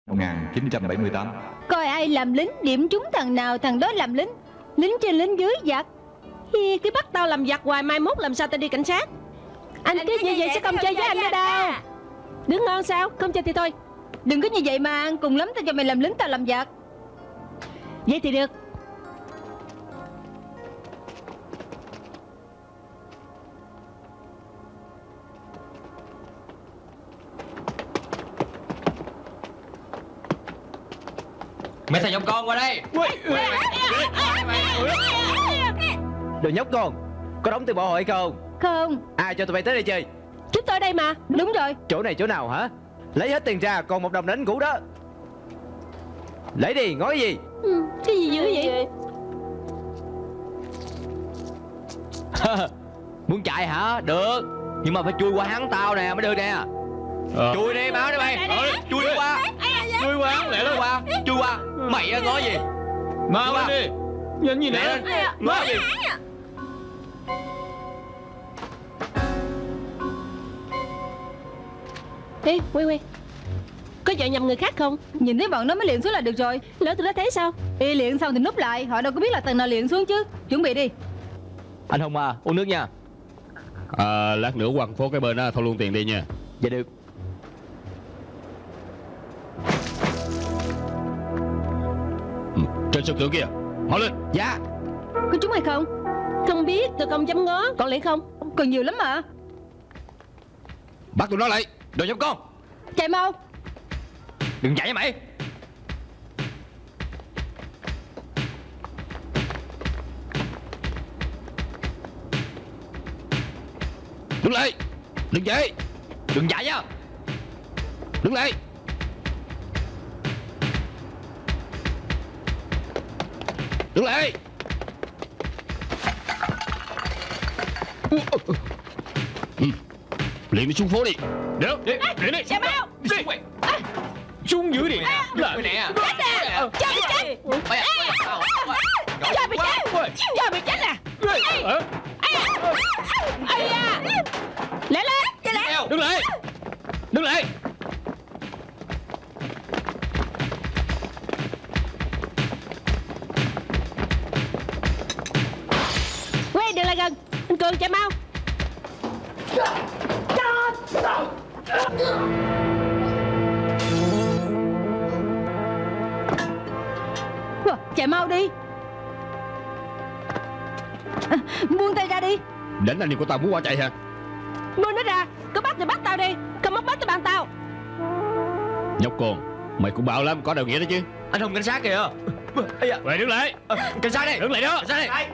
1978. Coi ai làm lính, điểm trúng thằng nào thằng đó làm lính. Lính trên lính dưới giặc. Hi, cứ bắt tao làm giặc hoài, mai mốt làm sao tao đi cảnh sát. Anh cứ như vậy sẽ không chơi với anh nữa đâu. Đứng ngon sao, không chơi thì thôi. Đừng có như vậy mà, cùng lắm tao cho mày làm lính, tao làm giặc. Vậy thì được. Mấy thằng nhóc con qua đây. Đồ nhóc con, có đóng tiền bảo hộ hay không? Không. Ai cho tụi bay tới đây chơi? Chúng tôi ở đây mà. Đúng rồi. Chỗ này chỗ nào hả? Lấy hết tiền ra, còn 1 đồng đánh cũ đó. Lấy đi, ngói gì? Cái gì dữ vậy? Muốn chạy hả? Được. Nhưng mà phải chui qua hắn tao nè mới được nè. Chui đi máu đi mày. Chui qua. Chui qua. Lẹ nó qua. Chui qua. Mày ngó gì? Mau lên đi. Nhìn gì nè. Ngó gì? Ê, quay. Có vợ nhầm người khác không? Nhìn thấy bọn nó mới liền xuống là được rồi. Lỡ tụi nó thấy sao? Y liền xong thì núp lại. Họ đâu có biết là tầng nào liền xuống chứ. Chuẩn bị đi. Anh Hùng à, uống nước nha. Lát nữa quăng phố cái bên đó thôi luôn tiền đi nha. Dạ được. Trên sân thượng kia, họ lên. Dạ. Có trúng hay không? Không biết, tôi không dám ngó. Còn lẽ không? Còn nhiều lắm mà. Bắt tụi nó lại. Đồ nhóc con. Chạy mau. Đừng chạy nha mày. Đứng lại. Đừng chạy. Đừng chạy nha. Đứng lại. Đứng lại. Liền đi xuống phố đi. Được. Đi. Chạy mau. Xuống dưới đi. Lại nè. Chết nè. Cho mày chết. Cho mày chết. Cho mày chết nè. Ây da. Lẹ lên. Đứng lại. Đứng lại. Quay đừng lại gần. Anh Cường chạy mau. Chạy mau đi. Buông tay ra đi. Đánh anh em của tao muốn qua chạy hả? Buông nó ra. Có bắt thì bắt tao đi. Không bắt tới bàn tao. Nhóc con, mày cũng bạo lắm, có đạo nghĩa đó chứ. Anh Hùng cảnh sát kìa. Vậy đứng lại. Cảnh sát đi. Đứng lại đó. Cảnh sát đi.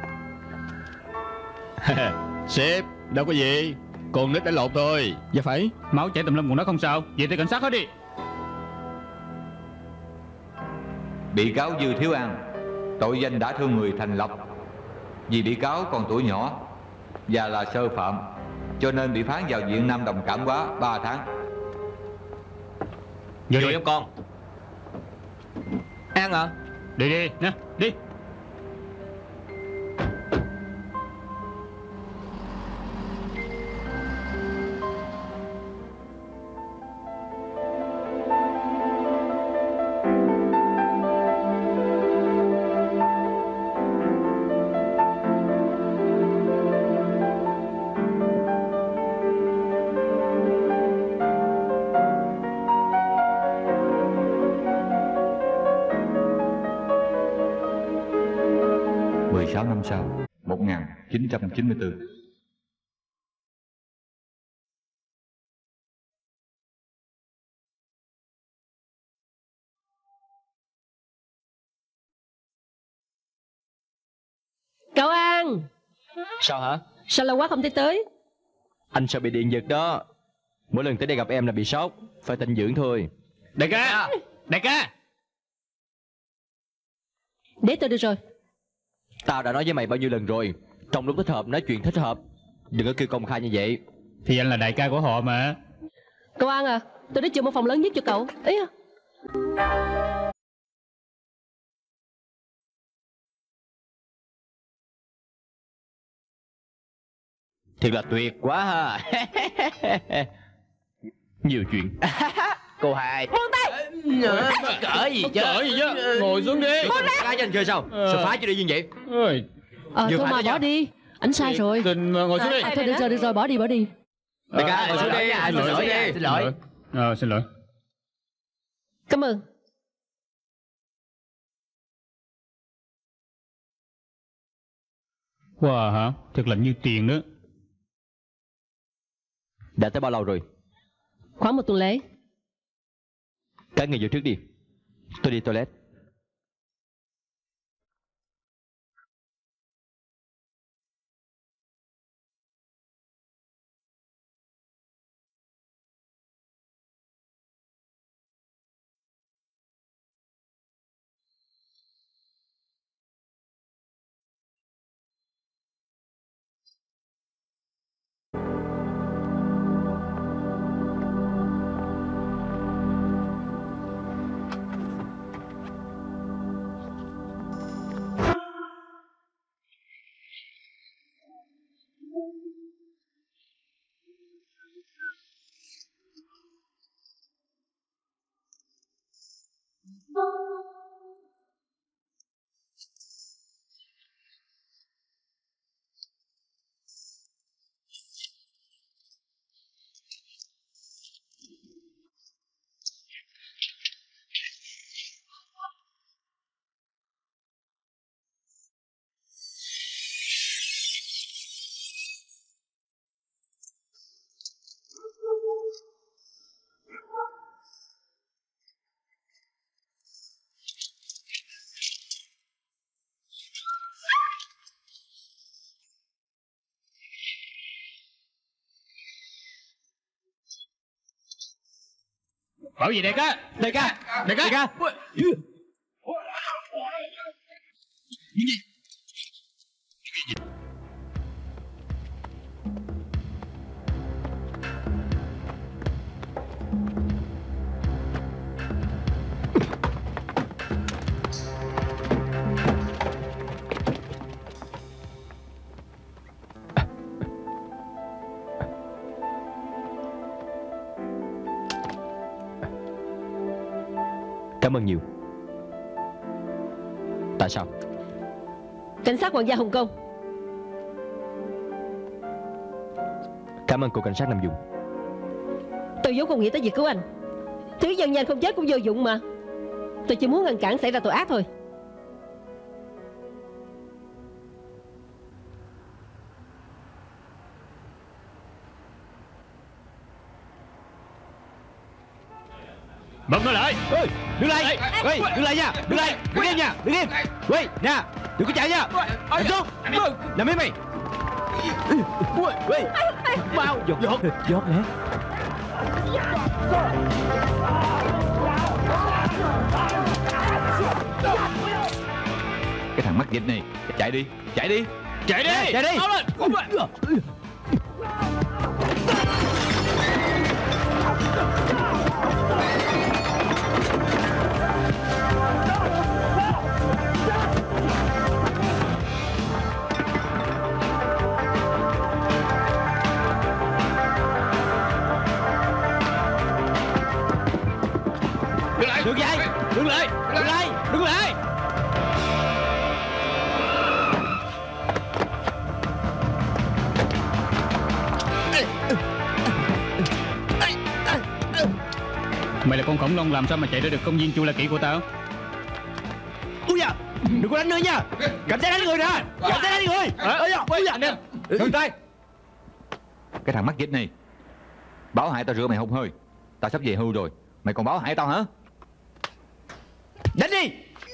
Sếp, đâu có gì. Con nít đánh lộn thôi. Dạ phải, máu chảy tùm lum còn nó không sao. Vậy thì cảnh sát hết đi. Bị cáo Dư Thiếu An tội danh đã thương người thành lập. Vì bị cáo còn tuổi nhỏ và là sơ phạm, cho nên bị phán vào viện Nam Đồng Cảm Hóa 3 tháng. Vô nhóc con. An à? Đi nè, đi. Năm sau 1994. Cậu An. Sao hả? Sao lâu quá không thấy tới? Anh sợ bị điện giật đó. Mỗi lần tới đây gặp em là bị sốt. Phải tĩnh dưỡng thôi. Đại ca. Đại ca. Để tôi được rồi. Tao đã nói với mày bao nhiêu lần rồi, trong lúc thích hợp nói chuyện thích hợp, đừng có kêu công khai như vậy. Thì anh là đại ca của họ mà. Cậu An à, tôi đã chừa một phòng lớn nhất cho cậu. Ý à. Thiệt là tuyệt quá ha. Nhiều chuyện. Cô hai. Buông tay. Mắc cỡ gì chứ? Cỡ gì chứ? Ngồi xuống đi. Phá cho anh chơi sao? Sao phá cho đi như vậy? Ơi, Thôi mà bỏ đi. Anh sai rồi. Tình ngồi xuống đi. Thôi được rồi, bỏ đi. Đại ca, ngồi xuống đi. Anh xin lỗi đi. Xin lỗi. Xin lỗi. Cảm ơn. Wow hả? Thật là như tiền nữa. Đã tới bao lâu rồi? Khoảng 1 tuần lễ. Các người vô trước đi. Tôi đi toilet. Bảo gì đại ca? Đại ca. Cảm ơn nhiều. Tại sao? Cảnh sát hoàng gia Hồng Kông. Cảm ơn cô cảnh sát Nam Dung. Tôi vốn không nghĩ tới việc cứu anh. Thứ dân nhanh không chết cũng vô dụng mà. Tôi chỉ muốn ngăn cản xảy ra tội ác thôi. Bấm nó lại. Ê, đứng lại. Ê, đứng lại nha. Đứng lại. Đứng im nha. Đứng im. Ê, nè, đừng có chạy nha. Nằm xuống. Nằm im mày. Ê, mau giọt nè. Cái thằng mắc dịch này. Chạy đi. Chạy đi. Chạy đi. Mau lên. Đứng dậy. Đứng lại. Mày là con khủng long làm sao mà chạy ra được công viên Chu La Kỵ của tao? Ui da, đừng có đánh nữa nha. Cảnh sát đánh người nè. Anh em. Ngừng tay. Cái thằng mắc dịch này. Báo hại tao rửa mày hụt hơi. Tao sắp về hưu rồi. Mày còn báo hại tao hả? Đánh đi.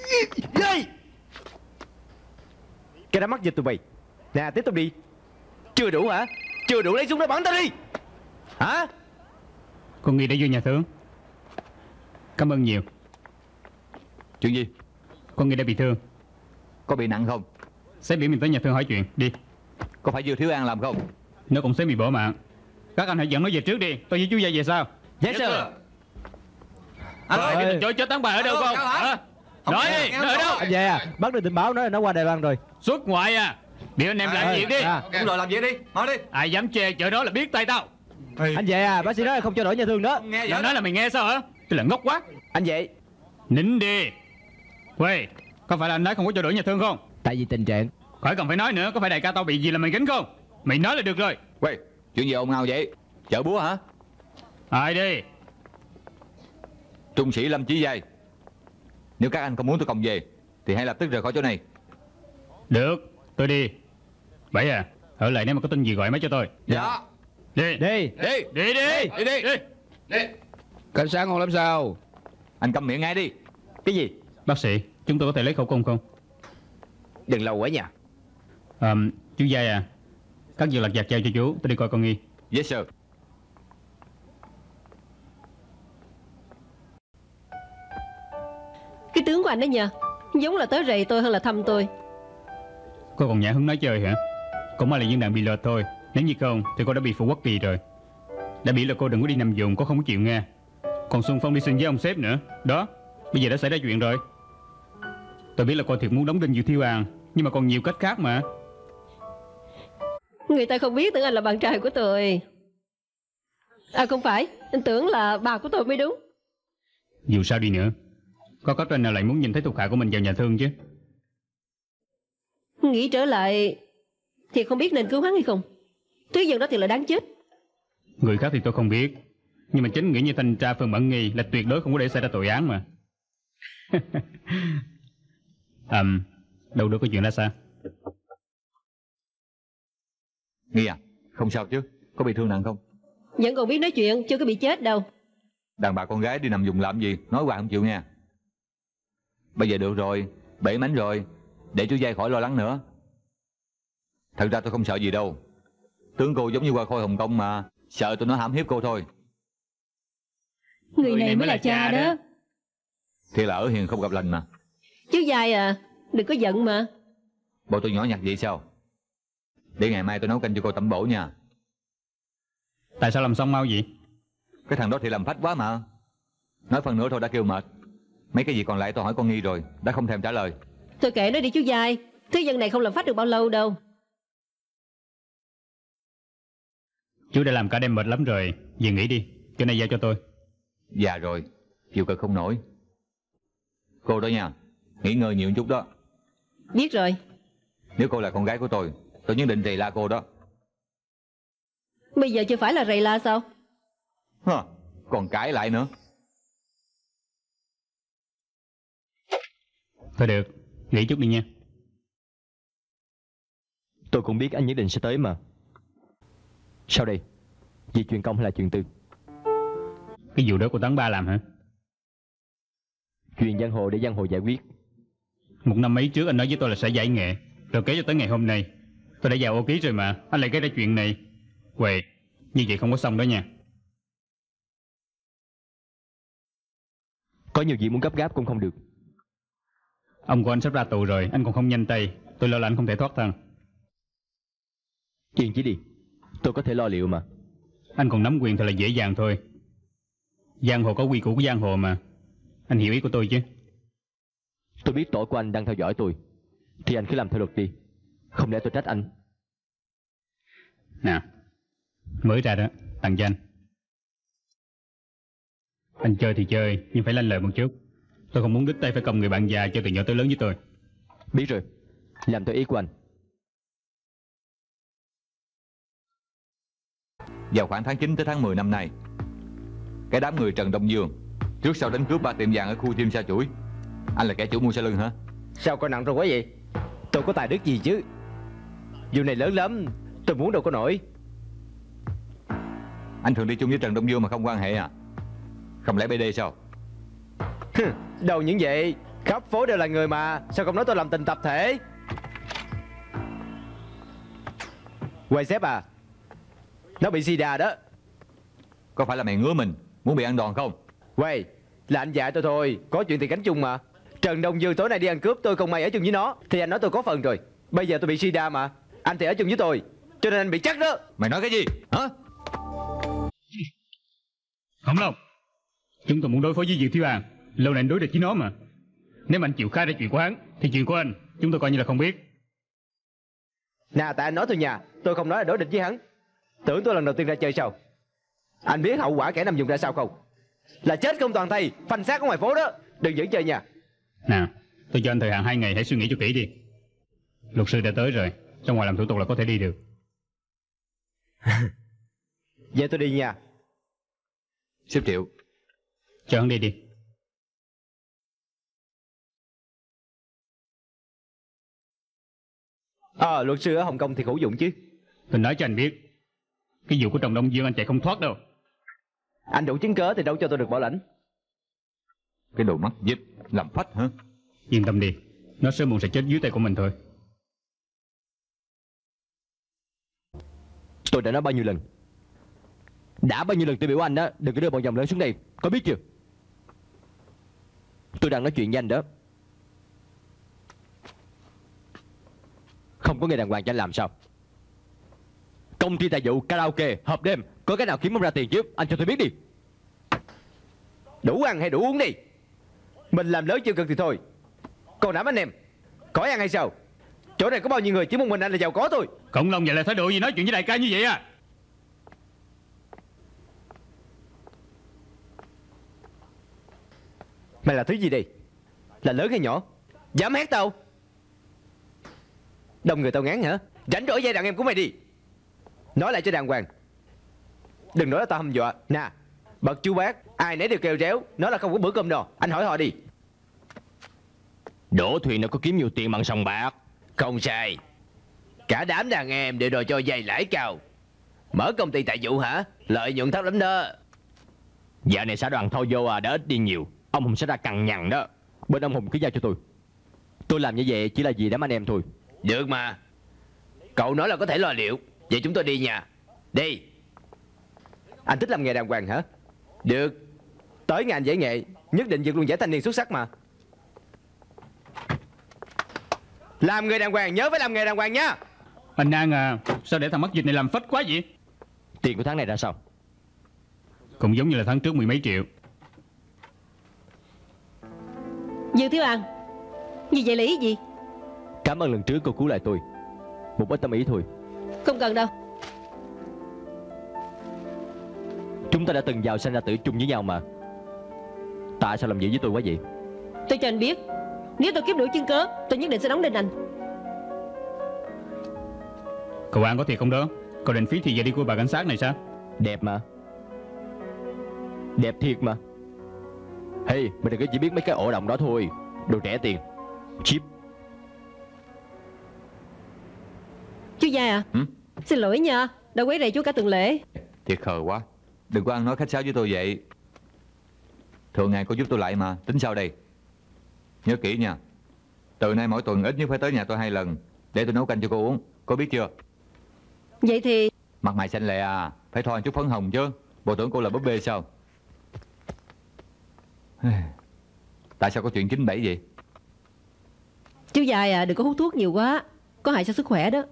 Cái đám mắc dịch tụi mày. Nè, tiếp tục đi. Chưa đủ hả? Chưa đủ, lấy súng để bắn tao đi. Hả? Con Nghi đã vô nhà thưởng. Cảm ơn nhiều. Chuyện gì? Con Nghi đã bị thương. Có bị nặng không? Sếp biểu mình tới nhà thương hỏi chuyện. Đi. Có phải vừa thiếu ăn làm không? Nếu cũng sếp bị bỏ mạng. Các anh hãy dẫn nó về trước đi. Tôi với chú Gia về sau. Yes sir. Cái tình chỗ chết tán bài ở đâu không? Nói đi, nó ở đâu? Anh về à? Bắt được tình báo nói là nó qua Đài Loan rồi. Xuất ngoại à? Biểu anh em làm việc đi. Đúng rồi, làm việc đi. Nói đi. Ai dám chê chợ đó là biết tay tao. Anh về à? Bác sĩ nói là không cho đổi nhà thương đó. Nó nói là mày nghe sao hả? Tức là ngốc quá. Anh vậy. Nín đi. Quê, có phải là anh nói không có cho đổi nhà thương không? Tại vì tình trạng. Khỏi cần phải nói nữa. Có phải đại ca tao bị gì là mày gánh không? Mày nói là được rồi. Quê, chuyện gì ồn ào vậy? Chợ búa hả? Ai đi? Trung sĩ Lâm Chí Giai. Nếu các anh không muốn tôi còng về thì hãy lập tức rời khỏi chỗ này. Được, tôi đi. Bảy à, ở lại nếu mà có tin gì gọi máy cho tôi. Dạ. Đi. Đi. Đi. Cảnh sát không làm sao? Anh câm miệng ngay đi. Cái gì? Bác sĩ, chúng tôi có thể lấy khẩu cung không? Đừng lâu quá nha. Chú Giai à, các việc lặt vặt giao cho chú, tôi đi coi con Nghi. Yes sir. Cái tướng của anh đó nhờ, giống là tới rầy tôi hơn là thăm tôi. Cô còn nhã hứng nói chơi hả? Cũng may là viên đạn bị lệch thôi. Nếu như không thì cô đã bị phụ quốc kỳ rồi. Đã bị là cô đừng có đi nằm vùng, cô không có chịu nghe. Còn Xuân Phong đi xin với ông sếp nữa. Đó, bây giờ đã xảy ra chuyện rồi. Tôi biết là cô thiệt muốn đóng đinh Diệu Thiếu An, nhưng mà còn nhiều cách khác mà. Người ta không biết tưởng anh là bạn trai của tôi. À không phải, anh tưởng là bà của tôi mới đúng. Dù sao đi nữa, có cấp trên nào lại muốn nhìn thấy thuộc hạ của mình vào nhà thương chứ? Nghĩ trở lại thì không biết nên cứu hắn hay không. Thứ dân đó thì là đáng chết. Người khác thì tôi không biết, nhưng mà chính nghĩ như thanh tra Phương Mẫn Nghi là tuyệt đối không có để xảy ra tội án mà. Đâu được có chuyện ra sao? Nghi à, không sao chứ? Có bị thương nặng không? Vẫn còn biết nói chuyện, chưa có bị chết đâu. Đàn bà con gái đi nằm vùng làm gì? Nói hoài không chịu nghe. Bây giờ được rồi, bể mánh rồi, để chú Giai khỏi lo lắng nữa. Thật ra tôi không sợ gì đâu. Tướng cô giống như Hoa Khôi Hồng Kông mà. Sợ tôi nó hãm hiếp cô thôi. Người này mới là cha đó. Thì là ở hiền không gặp lành mà. Chú Giai à, đừng có giận mà. Bộ tôi nhỏ nhặt vậy sao? Để ngày mai tôi nấu canh cho cô tẩm bổ nha. Tại sao làm xong mau vậy? Cái thằng đó thì làm phách quá mà. Nói phần nữa thôi đã kêu mệt. Mấy cái gì còn lại tôi hỏi con Nghi rồi, đã không thèm trả lời. Thôi kệ nó đi chú Giai. Thứ dân này không làm phách được bao lâu đâu. Chú đã làm cả đêm mệt lắm rồi, về nghỉ đi, chỗ này giao cho tôi. Già rồi, chịu cực không nổi. Cô đó nha, nghỉ ngơi nhiều chút đó. Biết rồi. Nếu cô là con gái của tôi nhất định rầy la cô đó. Bây giờ chưa phải là rầy la sao? Còn cãi lại nữa. Thôi được, nghỉ chút đi nha. Tôi cũng biết anh nhất định sẽ tới mà. Sao đây? Vì chuyện công hay là chuyện tư? Cái vụ đó của Tấn Ba làm hả? Chuyện giang hồ để giang hồ giải quyết. Một năm mấy trước anh nói với tôi là sẽ giải nghệ, rồi kéo cho tới ngày hôm nay. Tôi đã vào ô ký rồi mà, anh lại gây ra chuyện này. Quệ, như vậy không có xong đó nha. Có nhiều việc muốn gấp gáp cũng không được. Ông của anh sắp ra tù rồi, anh còn không nhanh tay. Tôi lo là anh không thể thoát thân. Chuyện chỉ đi, tôi có thể lo liệu mà. Anh còn nắm quyền thật là dễ dàng thôi. Giang hồ có quy củ của giang hồ mà. Anh hiểu ý của tôi chứ? Tôi biết tổ của anh đang theo dõi tôi, thì anh cứ làm theo luật đi. Không lẽ tôi trách anh? Nè, mới ra đó, tặng cho anh. Anh chơi thì chơi, nhưng phải lanh lợi một chút. Tôi không muốn đứt tay phải cầm người bạn già chơi từ nhỏ tới lớn với tôi. Biết rồi, làm theo ý của anh. Vào khoảng tháng 9 tới tháng 10 năm nay, cái đám người Trần Đông Dương trước sau đánh cướp 3 tiệm vàng ở khu Diêm Sa Chuỗi. Anh là kẻ chủ mưu sau lưng hả? Sao coi nặng rồi quá vậy? Tôi có tài đức gì chứ? Vụ này lớn lắm, tôi muốn đâu có nổi. Anh thường đi chung với Trần Đông Dương mà không quan hệ à? Không lẽ BD sao? Đâu những vậy, khắp phố đều là người mà. Sao không nói tôi làm tình tập thể? Quay sếp à, nó bị sida đó. Có phải là mày ngứa mình, muốn bị ăn đòn không? Quay, là anh dạy tôi thôi, có chuyện thì gánh chung mà. Trần Đông Dương tối nay đi ăn cướp, tôi không may ở chung với nó, thì anh nói tôi có phần rồi. Bây giờ tôi bị sida mà, anh thì ở chung với tôi, cho nên anh bị chắc đó. Mày nói cái gì hả? Không đâu, chúng tôi muốn đối phó với Diệu Thiếu An. Lâu nay anh đối địch với nó mà. Nếu mà anh chịu khai ra chuyện của hắn, thì chuyện của anh chúng tôi coi như là không biết. Nè, tại anh nói thôi nha, tôi không nói là đối địch với hắn. Tưởng tôi lần đầu tiên ra chơi sao? Anh biết hậu quả kẻ nằm dùng ra sao không? là chết không toàn thây, phanh xác ở ngoài phố đó. Đừng dẫn chơi nha. Nè, tôi cho anh thời hạn 2 ngày, hãy suy nghĩ cho kỹ đi. Luật sư đã tới rồi, ra ngoài làm thủ tục là có thể đi được. Vậy tôi đi nha. Sếp Triệu. Cho hắn đi đi. Luật sư ở Hồng Kông thì hữu dụng chứ. Tôi nói cho anh biết, cái vụ của Trần Đông Dương anh chạy không thoát đâu. Anh đủ chứng cớ thì đâu cho tôi được bảo lãnh. Cái đồ mắt dít, làm phách hả? Yên tâm đi, nó sớm muộn sẽ chết dưới tay của mình thôi. Tôi đã nói bao nhiêu lần, tôi biểu anh đó, đừng có đưa bọn dòng lớn xuống đây, có biết chưa? Tôi đang nói chuyện với anh đó. Không có nghề đàng hoàng cho anh làm sao? Công ty tài vụ, karaoke, hộp đêm, có cái nào kiếm không ra tiền chứ? Anh cho tôi biết đi. Đủ ăn hay đủ uống đi. Mình làm lớn chưa cần thì thôi. Còn đám anh em khỏi ăn hay sao? Chỗ này có bao nhiêu người, chỉ một mình anh là giàu có thôi. Cộng Long, vậy là thái độ gì nói chuyện với đại ca như vậy à? Mày là thứ gì đây? Là lớn hay nhỏ? Dám hét tao? Đông người tao ngán hả? Rảnh rỗi dây đàn em của mày đi. Nói lại cho đàng hoàng. Đừng nói là tao hăm dọa. Nè, bậc chú bác ai nấy đều kêu réo, nói là không có bữa cơm no. Anh hỏi họ đi. Đỗ Thuyền nó có kiếm nhiều tiền bằng sòng bạc. Không sai. Cả đám đàn em đều đòi cho vay lãi cao. Mở công ty tài vụ hả? Lợi nhuận thấp lắm đó. Dạo này xã đoàn thôi vô à, đã ít đi nhiều. Ông Hùng sẽ ra cằn nhằn đó. Bên ông Hùng cứ giao cho tôi. Tôi làm như vậy chỉ là vì đám anh em thôi. Được mà. Cậu nói là có thể lo liệu. Vậy chúng tôi đi nha. Đi. Anh thích làm nghề đàng hoàng hả? Được. Tới ngành giải nghệ nhất định vượt luôn giải thanh niên xuất sắc mà. Làm nghề đàng hoàng, nhớ phải làm nghề đàng hoàng nha. Anh An à, sao để thằng mắc dịch này làm phách quá vậy? Tiền của tháng này ra sao? Cũng giống như là tháng trước 10 mấy triệu. Dương Thiếu An, như vậy là ý gì? Cảm ơn lần trước cô cứu lại tôi. Một ít tâm ý thôi. Không cần đâu. Chúng ta đã từng giàu sanh ra tử chung với nhau mà. Tại sao làm vậy với tôi quá vậy? Tôi cho anh biết, nếu tôi kiếm đủ chứng cớ, tôi nhất định sẽ đóng đinh anh. Cậu An có thiệt không đó? Cậu định phí thì giờ đi của bà cảnh sát này sao? Đẹp mà. Đẹp thiệt mà. Hey, mình đừng có chỉ biết mấy cái ổ động đó thôi. Đồ rẻ tiền. Cheap. Chú Giai à, xin lỗi nha, đã quấy rầy chú cả tuần lễ. Thiệt khờ quá. Đừng có ăn nói khách sáo với tôi vậy. Thường ngày cô giúp tôi lại mà. Tính sao đây? Nhớ kỹ nha. Từ nay mỗi tuần ít nhất phải tới nhà tôi 2 lần, để tôi nấu canh cho cô uống. Có biết chưa? Vậy thì Mặt mày xanh lè à, phải thoa chút phấn hồng chứ. Bộ tưởng cô là búp bê sao? Tại sao có chuyện 97 vậy? chú Giai à, đừng có hút thuốc nhiều quá, có hại cho sức khỏe đó.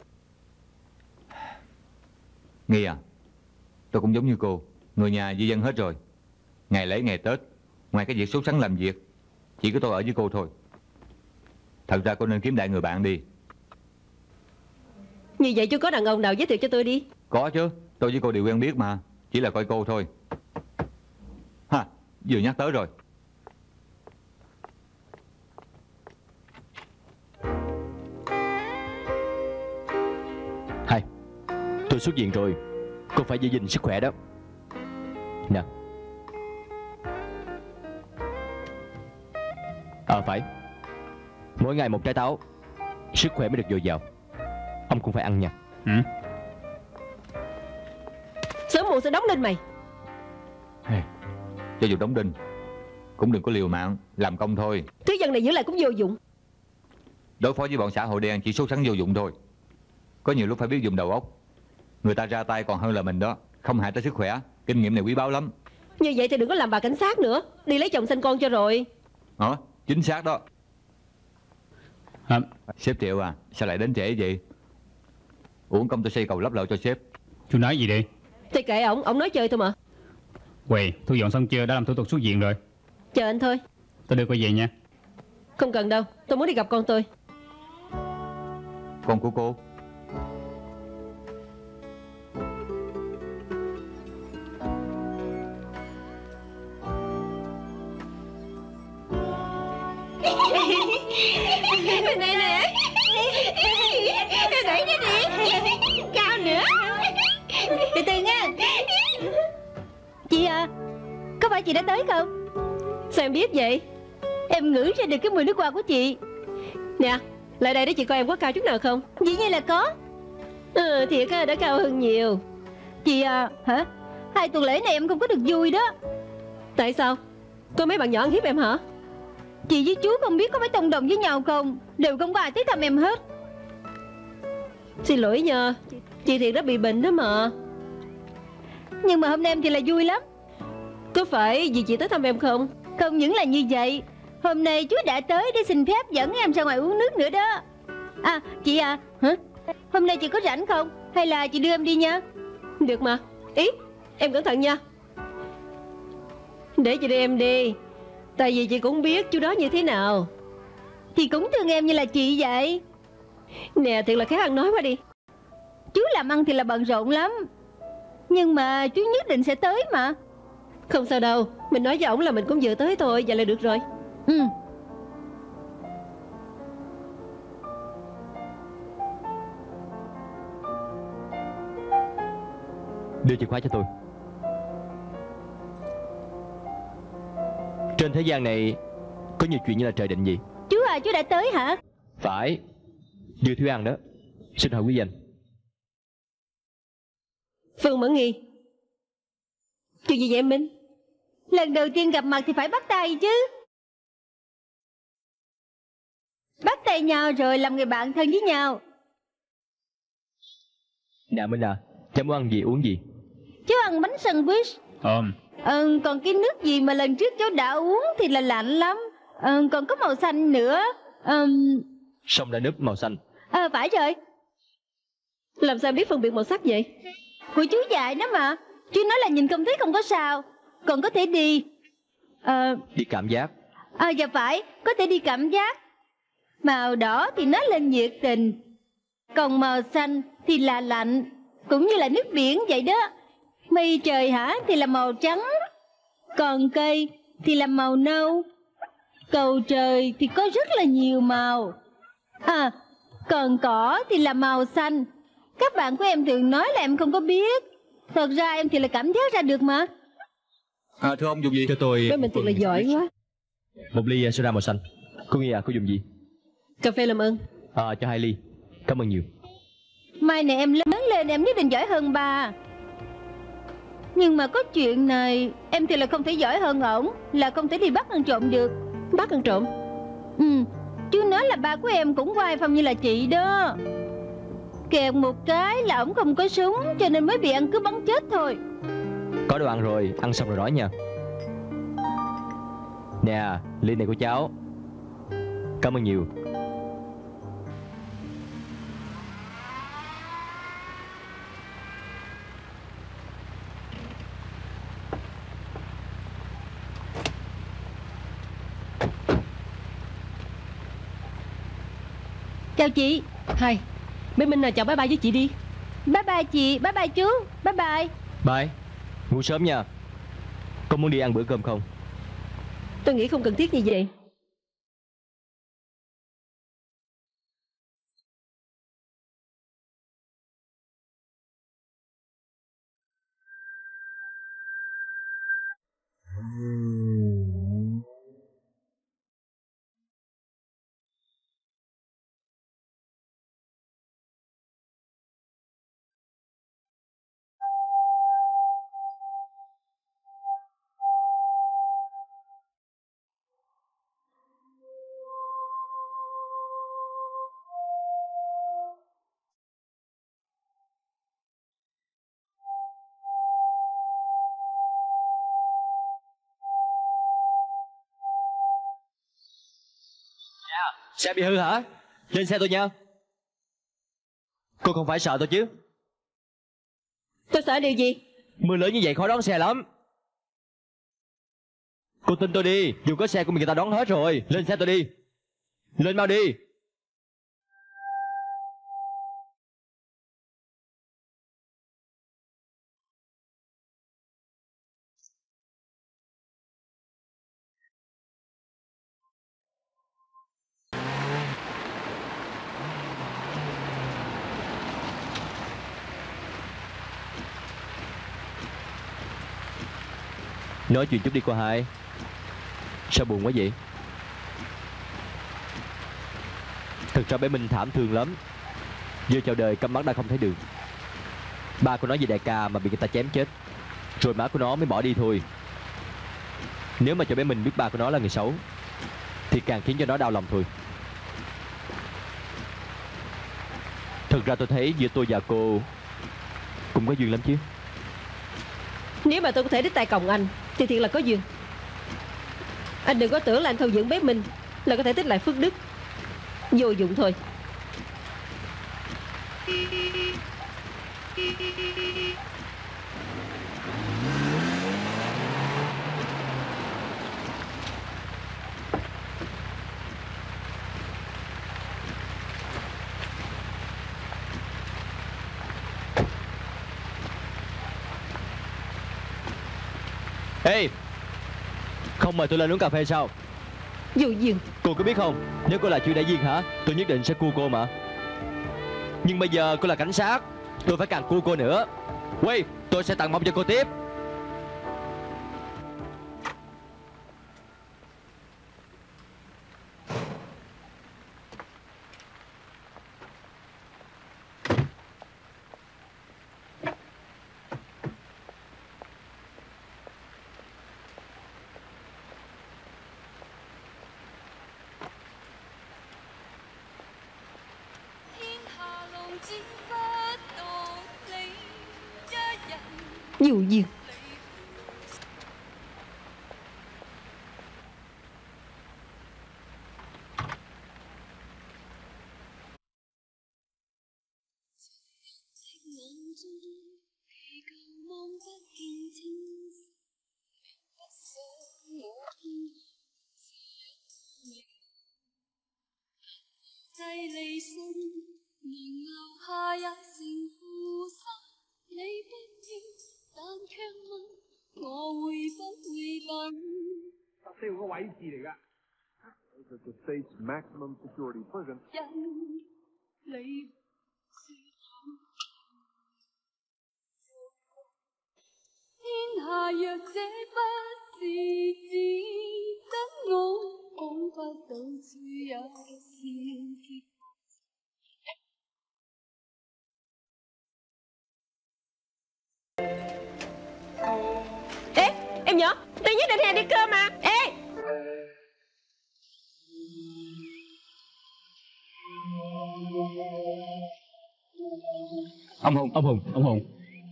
Nghi à, tôi cũng giống như cô, người nhà di dân hết rồi. Ngày lễ ngày Tết, ngoài cái việc sốt sắng làm việc, chỉ có tôi ở với cô thôi. Thật ra cô nên kiếm đại người bạn đi. Như vậy chú có đàn ông nào giới thiệu cho tôi đi? Có chứ, tôi với cô đều quen biết mà. Chỉ là coi cô thôi. Ha, vừa nhắc tới rồi. Hai, tôi xuất viện rồi. Cô phải giữ gìn sức khỏe đó. Nè. Phải. Mỗi ngày một trái táo, sức khỏe mới được dồi dào. Ông cũng phải ăn nha. Sớm muộn sẽ đóng đinh mày. Cho dù đóng đinh cũng đừng có liều mạng, làm công thôi. Thứ dân này giữ lại cũng vô dụng. Đối phó với bọn xã hội đen chỉ sốt sắng vô dụng thôi. Có nhiều lúc phải biết dùng đầu óc. Người ta ra tay còn hơn là mình đó. Không hại tới sức khỏe. Kinh nghiệm này quý báu lắm. Như vậy thì đừng có làm bà cảnh sát nữa. Đi lấy chồng sinh con cho rồi. Chính xác đó. Sếp Triệu à, sao lại đến trễ vậy? Uổng công tôi xây cầu lắp lợi cho sếp. Chú nói gì đi? Thì kệ ổng nói chơi thôi mà. Quầy, thu dọn xong chưa? Đã làm thủ tục xuất viện rồi. Chờ anh thôi. Tôi đưa cô về nha. Không cần đâu, tôi muốn đi gặp con tôi. Con của cô? Nè nè, đẩy nó đi, cao nữa. Từ từ nha. Chị à, có phải chị đã tới không? Sao em biết vậy? Em ngửi ra được cái mùi nước hoa của chị. Nè, lại đây để chị coi em có cao chút nào không. Dĩ nhiên là có. Thiệt á, đã cao hơn nhiều. Chị à, hả? 2 tuần lễ này em không có được vui đó. Tại sao? Có mấy bạn nhỏ ăn hiếp em hả? Chị với chú không biết có phải thông đồng với nhau không, đều không có ai tới thăm em hết. Xin lỗi nha, chị thiệt đã bị bệnh đó mà. Nhưng mà hôm nay em thì là vui lắm. Có phải vì chị tới thăm em không? Không những là như vậy, hôm nay chú đã tới để xin phép dẫn em ra ngoài uống nước nữa đó. À, chị à, hả? Hôm nay chị có rảnh không? Hay là chị đưa em đi nha? Được mà. Ý, em cẩn thận nha. Để chị đưa em đi. Tại vì chị cũng biết chú đó như thế nào. Thì cũng thương em như là chị vậy. Nè, thiệt là khác ăn nói quá đi. Chú làm ăn thì là bận rộn lắm, nhưng mà chú nhất định sẽ tới mà. Không sao đâu, mình nói với ổng là mình cũng vừa tới thôi, vậy là được rồi. Ừ. Đưa chìa khóa cho tôi. Trên thế gian này có nhiều chuyện như là trời định vậy. Chú à, chú đã tới hả? Phải, Dư Thiếu An đó. Xin hỏi quý danh. Phương Mẫn Nghi. Chuyện gì vậy em Minh? Lần đầu tiên gặp mặt thì phải bắt tay chứ. Bắt tay nhau rồi làm người bạn thân với nhau. Nè Minh à, cháu muốn ăn gì uống gì? Chú ăn bánh sandwich. Còn cái nước gì mà lần trước cháu đã uống thì là lạnh lắm. Còn có màu xanh nữa. Sông đã núp màu xanh. Phải rồi. Làm sao biết phân biệt màu sắc vậy? Của chú dạy đó mà. Chú nói là nhìn không thấy không có sao. Còn có thể đi Đi cảm giác. Dạ phải, có thể đi cảm giác. Màu đỏ thì nói lên nhiệt tình, còn màu xanh thì là lạnh, cũng như là nước biển vậy đó. Mây trời hả thì là màu trắng, còn cây thì là màu nâu. Cầu trời thì có rất là nhiều màu. Còn cỏ thì là màu xanh. Các bạn của em thường nói là em không có biết. Thật ra em thì là cảm giác ra được mà. Thưa ông dùng gì? Cho tôi Bên mình thiệt là giỏi quá. Một ly soda màu xanh. Cô Nghi à, cô dùng gì? Cà phê làm ơn. Cho 2 ly. Cảm ơn nhiều. Mai này em lớn lên em nhất định giỏi hơn ba. Nhưng mà có chuyện này, em thì là không thể giỏi hơn ổng, là không thể đi bắt ăn trộm được. Bắt ăn trộm? Chú nói là ba của em cũng oai phong như là chị đó. Kèm một cái là ổng không có súng, cho nên mới bị ăn cướp bắn chết thôi. Có đồ ăn rồi, ăn xong rồi nói nha. Nè, ly này của cháu. Cảm ơn nhiều. Chào chị. Hai, bên Minh chào bye bye với chị đi. Bye bye chị, bye bye chú, bye bye. Bye. Ngủ sớm nha. Con muốn đi ăn bữa cơm không? Tôi nghĩ không cần thiết như vậy. Xe bị hư hả? Lên xe tôi nha. Cô không phải sợ tôi chứ? Tôi sợ điều gì? Mưa lớn như vậy khó đón xe lắm. Cô tin tôi đi, dù có xe của mình người ta đón hết rồi. Lên xe tôi đi. Lên mau đi. Nói chuyện chút đi cô Hai. Sao buồn quá vậy? Thực ra bé Minh thảm thương lắm. Vừa chào đời câm mắt đã không thấy đường. Ba của nó về đại ca mà bị người ta chém chết, rồi má của nó mới bỏ đi thôi. Nếu mà cho bé Minh biết ba của nó là người xấu thì càng khiến cho nó đau lòng thôi. Thực ra tôi thấy giữa tôi và cô cũng có duyên lắm chứ. Nếu mà tôi có thể đích tay còng anh thì thiệt là có duyên. Anh đừng có tưởng là anh thâu dưỡng bé Minh là có thể tích lại phước đức. Vô dụng thôi. Ê, không mời tôi lên uống cà phê sao? Vô duyên. Cô có biết không, nếu cô là chuyên đại viên hả, tôi nhất định sẽ cua cô mà. Nhưng bây giờ cô là cảnh sát, tôi phải càng cua cô nữa. Quay, tôi sẽ tặng mông cho cô tiếp. Vô duyên. At the state's maximum security prison. Ê, em nhỏ, tôi nhất định hẹn đi cơm mà. Ê, Ông Hùng. Ông Hùng. Ông Hùng.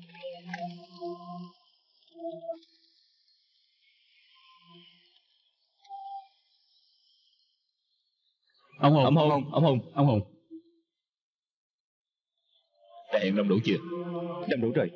Ông Hùng. Đã hẹn đông đủ chưa? Đông đủ rồi.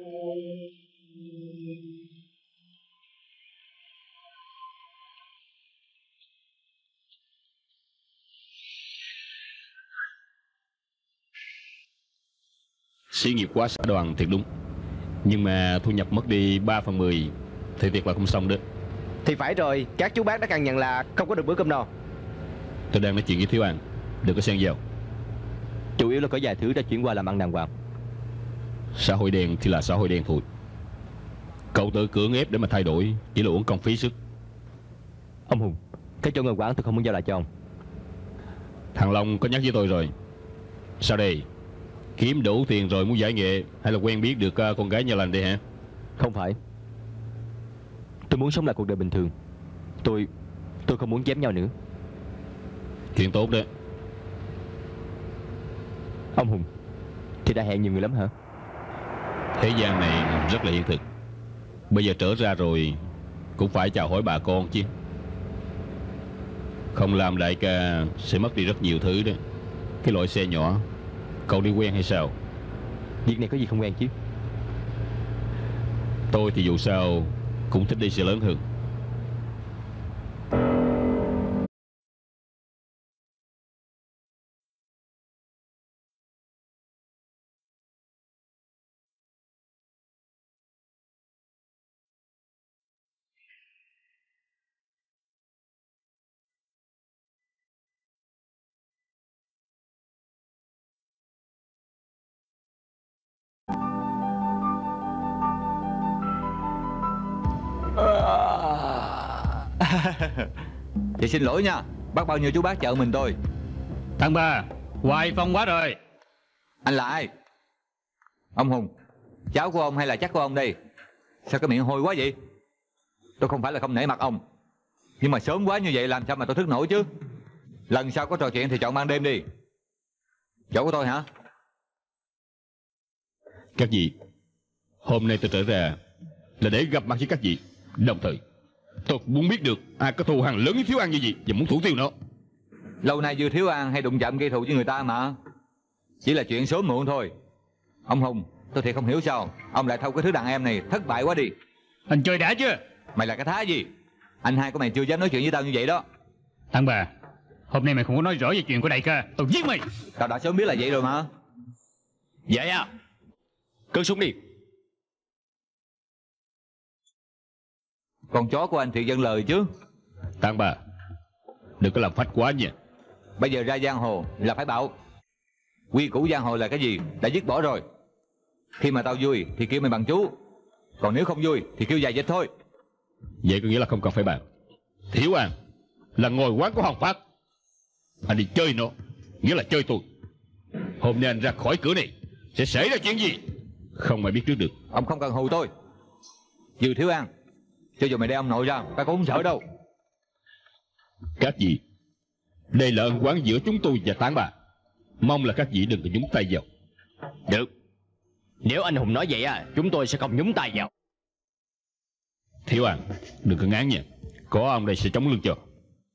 Xí nghiệp quá xã đoàn thiệt đúng. Nhưng mà thu nhập mất đi 3/10 thì thiệt là không xong đó. Thì phải rồi, các chú bác đã càng nhận là không có được bữa cơm no. Tôi đang nói chuyện với Thiếu An, đừng có xen vào. Chủ yếu là có vài thứ đã chuyển qua làm ăn đàng hoàng. Xã hội đen thì là xã hội đen thôi. Cậu tự cưỡng ép để mà thay đổi chỉ là uổng công phí sức. Ông Hùng, cái chỗ ngồi quán tôi không muốn giao lại cho ông. Thằng Long có nhắc với tôi rồi. Sao đây? Kiếm đủ tiền rồi muốn giải nghệ hay là quen biết được con gái nhà lành đây hả? Không phải. Tôi muốn sống lại cuộc đời bình thường. Tôi không muốn chém nhau nữa. Chuyện tốt đó. Ông Hùng thì đã hẹn nhiều người lắm hả? Thế gian này rất là hiện thực. Bây giờ trở ra rồi cũng phải chào hỏi bà con chứ. Không làm đại ca sẽ mất đi rất nhiều thứ đó. Cái loại xe nhỏ cậu đi quen hay sao? Việc này có gì không quen chứ. Tôi thì dù sao cũng thích đi xe lớn hơn. Thì xin lỗi nha, bác bao nhiêu chú bác chợ mình tôi. Thằng ba, hoài phong quá rồi. Anh là ai? Ông Hùng, cháu của ông hay là chắc của ông đây? Sao cái miệng hôi quá vậy? Tôi không phải là không nể mặt ông, nhưng mà sớm quá như vậy làm sao mà tôi thức nổi chứ. Lần sau có trò chuyện thì chọn ban đêm đi. Chỗ của tôi hả? Các vị, hôm nay tôi trở ra là để gặp mặt với các vị. Đồng thời tôi muốn biết được ai có thù hằn lớn với Thiếu An như gì và muốn thủ tiêu nó. Lâu nay Dư Thiếu An hay đụng chạm gây thù với người ta mà. Chỉ là chuyện sớm muộn thôi. Ông Hùng, tôi thiệt không hiểu sao ông lại thâu cái thứ đàn em này, thất bại quá đi. Anh chơi đã chưa? Mày là cái thá gì? Anh hai của mày chưa dám nói chuyện với tao như vậy đó. Thằng bà, hôm nay mày không có nói rõ về chuyện của đại ca, tôi giết mày. Tao đã sớm biết là vậy rồi mà. Vậy à? Cất súng đi. Con chó của anh thì dâng lời chứ. Tang Bà, đừng có làm phách quá nha. Bây giờ ra giang hồ là phải bảo. Quy củ giang hồ là cái gì đã dứt bỏ rồi. Khi mà tao vui thì kêu mày bằng chú, còn nếu không vui thì kêu dài dịch thôi. Vậy có nghĩa là không cần phải bàn. Thiếu An là ngồi quán của Hồng Phát, anh đi chơi nó, nghĩa là chơi tôi. Hôm nay anh ra khỏi cửa này sẽ xảy ra chuyện gì không ai biết trước được. Ông không cần hù tôi. Dư Thiếu An, cho dù mày đem ông nội ra tao cũng không sợ đâu. Các vị, đây là ân oán giữa chúng tôi và Tán Bà, mong là các vị đừng có nhúng tay vào. Được, nếu anh Hùng nói vậy à, chúng tôi sẽ không nhúng tay vào. Thiếu An, đừng có ngán nha, có ông đây sẽ chống lưng cho.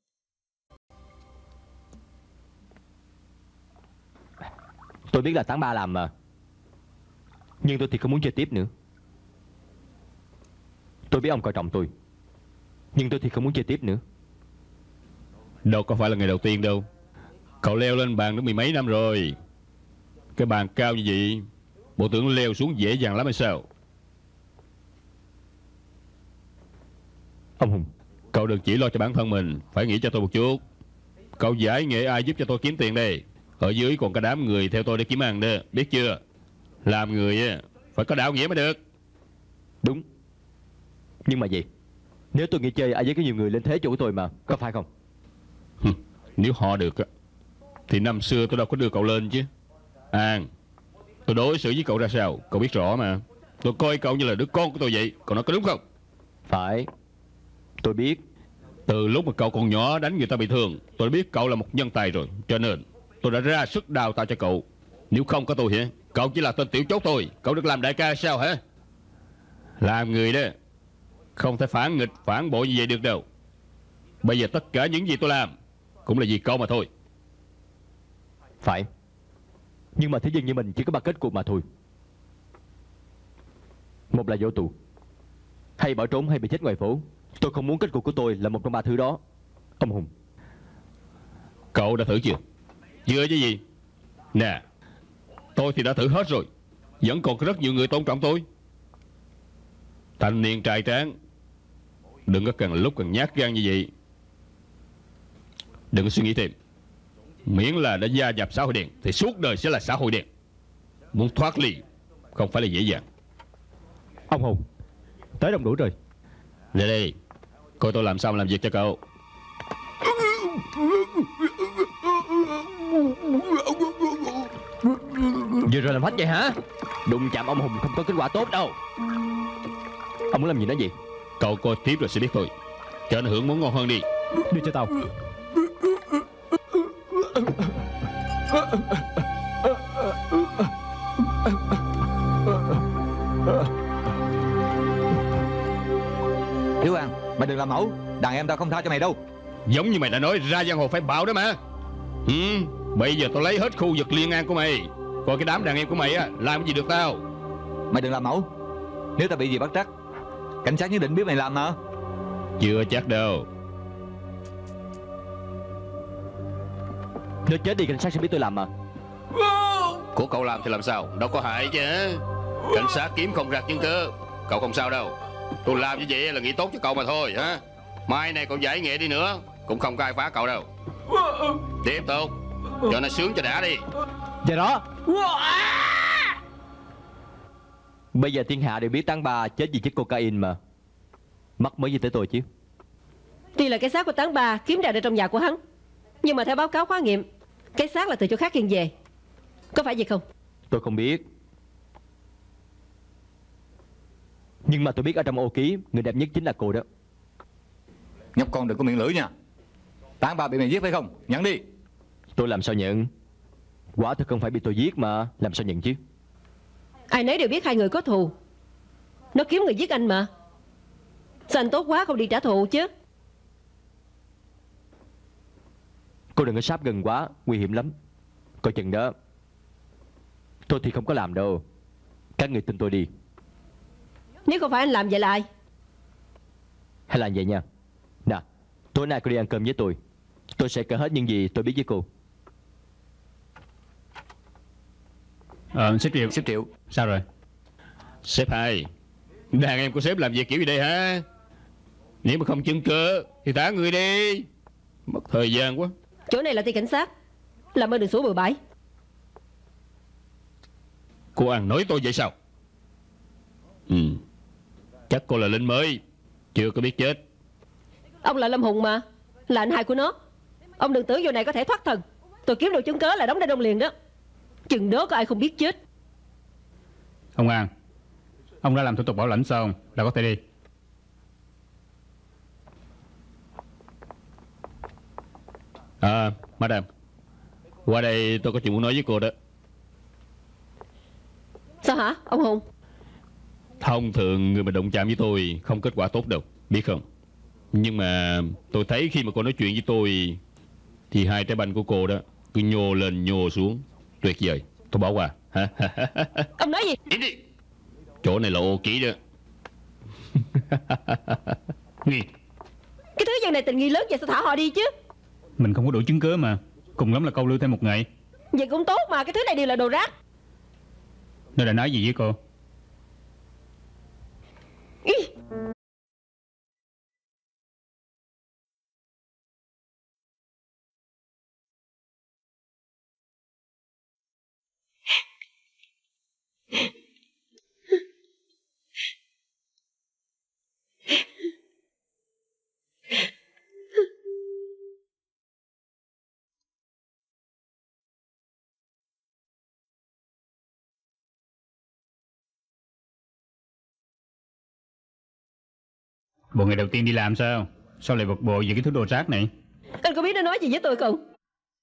Tôi biết là Tán Ba làm mà, nhưng tôi thì không muốn chơi tiếp nữa. Tôi biết ông coi trọng tôi, nhưng tôi thì không muốn chơi tiếp nữa. Đâu có phải là ngày đầu tiên đâu. Cậu leo lên bàn được mười mấy năm rồi. Cái bàn cao như vậy, bộ tưởng leo xuống dễ dàng lắm hay sao? Ông Hùng, cậu đừng chỉ lo cho bản thân mình, phải nghĩ cho tôi một chút. Cậu giải nghệ ai giúp cho tôi kiếm tiền đây? Ở dưới còn cả đám người theo tôi để kiếm ăn đó, biết chưa? Làm người á phải có đạo nghĩa mới được. Đúng. Nhưng mà gì? Nếu tôi nghĩ chơi ai với có nhiều người lên thế chỗ của tôi mà, có phải không? Nếu họ được á thì năm xưa tôi đâu có đưa cậu lên chứ. An, tôi đối xử với cậu ra sao cậu biết rõ mà. Tôi coi cậu như là đứa con của tôi vậy, cậu nói có đúng không? Phải, tôi biết. Từ lúc mà cậu còn nhỏ đánh người ta bị thương, tôi đã biết cậu là một nhân tài rồi, cho nên tôi đã ra sức đào tạo cho cậu. Nếu không có tôi hả, cậu chỉ là tên tiểu chốt thôi. Cậu được làm đại ca sao hả? Làm người đó không thể phản nghịch phản bội như vậy được đâu. Bây giờ tất cả những gì tôi làm cũng là vì cậu mà thôi. Phải. Nhưng mà thế dân như mình chỉ có ba kết cục mà thôi. Một là vô tù, hay bỏ trốn, hay bị chết ngoài phố. Tôi không muốn kết cục của tôi là một trong ba thứ đó. Ông Hùng, cậu đã thử chưa? Chưa chứ gì. Nè, tôi thì đã thử hết rồi, vẫn còn có rất nhiều người tôn trọng tôi. Thanh niên trai tráng, đừng có càng lúc càng nhát gan như vậy. Đừng có suy nghĩ thêm. Miễn là đã gia nhập xã hội đen thì suốt đời sẽ là xã hội đen. Muốn thoát ly không phải là dễ dàng. ông Hùng, tới đông đủ rồi. Để đây, coi tôi làm sao mà làm việc cho cậu. Vừa rồi làm hết vậy hả? Đụng chạm ông Hùng không có kết quả tốt đâu. Ông muốn làm gì nói gì? Cậu coi tiếp rồi sẽ biết thôi. Cho anh hưởng món ngon hơn đi. Đưa cho tao. Thiếu An, mày đừng làm mẫu. Đàn em tao không tha cho mày đâu. Giống như mày đã nói, ra giang hồ phải bạo đó mà. Bây giờ tôi lấy hết khu vực liên an của mày, coi cái đám đàn em của mày á làm cái gì được tao. Mày đừng làm mẫu. Nếu tao bị gì bắt trắc, cảnh sát nhất định biết mày làm mà. Chưa chắc đâu. Nếu chết đi cảnh sát sẽ biết tôi làm mà. Của cậu làm thì làm sao, đâu có hại chứ. Cảnh sát kiếm không ra chứng cứ, cậu không sao đâu. Tôi làm như vậy là nghĩ tốt cho cậu mà thôi hả. Mai này cậu giải nghệ đi nữa cũng không có ai phá cậu đâu. Tiếp tục, cho nó sướng cho đã đi. Giờ đó. Bây giờ thiên hạ đều biết Tán Ba chết vì chất cocaine mà. Mắc mới gì tới tôi chứ? Tuy là cái xác của Tán Ba kiếm ra được trong nhà của hắn, nhưng mà theo báo cáo khám nghiệm, cái xác là từ chỗ khác khiêng về. Có phải vậy không? Tôi không biết. Nhưng mà tôi biết ở trong ô ký, người đẹp nhất chính là cô đó. Nhóc con đừng có miệng lưỡi nha. Tán Ba bị mày giết phải không? Nhận đi. Tôi làm sao nhận? Quả thật không phải bị tôi giết mà. Làm sao nhận chứ? Ai nấy đều biết hai người có thù. Nó kiếm người giết anh mà. Sao anh tốt quá không đi trả thù chứ? Cô đừng có sáp gần quá, nguy hiểm lắm. Coi chừng đó. Tôi thì không có làm đâu. Các người tin tôi đi. Nếu không phải anh làm vậy là ai? Hay là vậy nha. Nè, tối nay cô đi ăn cơm với tôi. Tôi sẽ kể hết những gì tôi biết với cô. Sếp Triệu. Sếp Triệu. Sao rồi? Sếp hai, đàn em của sếp làm việc kiểu gì đây hả? Nếu mà không chứng cớ thì thả người đi. Mất thời gian quá. Chỗ này là ty cảnh sát, làm ơn đừng sủa bừa bãi. Cô ăn nói tôi vậy sao? Chắc cô là lính mới, chưa có biết chết. Ông là Lâm Hùng mà, là anh hai của nó. Ông đừng tưởng vô này có thể thoát thân. Tôi kiếm được chứng cớ là đóng đinh ông liền đó. Chừng đó có ai không biết chết. Ông An, ông đã làm thủ tục bảo lãnh xong là có thể đi. Madam, qua đây tôi có chuyện muốn nói với cô đó. Sao hả ông Hùng? Thông thường người mà đụng chạm với tôi không kết quả tốt đâu, biết không? Nhưng mà tôi thấy khi mà cô nói chuyện với tôi thì hai trái banh của cô đó cứ nhô lên nhô xuống, tuyệt vời. Tôi bỏ qua. Ông nói gì? Im đi. Chỗ này là ô ký đó. Nghi. Cái thứ dân này tình nghi lớn vậy sao thả họ đi chứ? Mình không có đủ chứng cứ mà. Cùng lắm là câu lưu thêm một ngày. Vậy cũng tốt mà, cái thứ này đều là đồ rác. Nó đã nói gì với cô? Ý. Bộ ngày đầu tiên đi làm sao? Sao lại bực bội về cái thứ đồ rác này? Anh có biết nó nói gì với tôi không?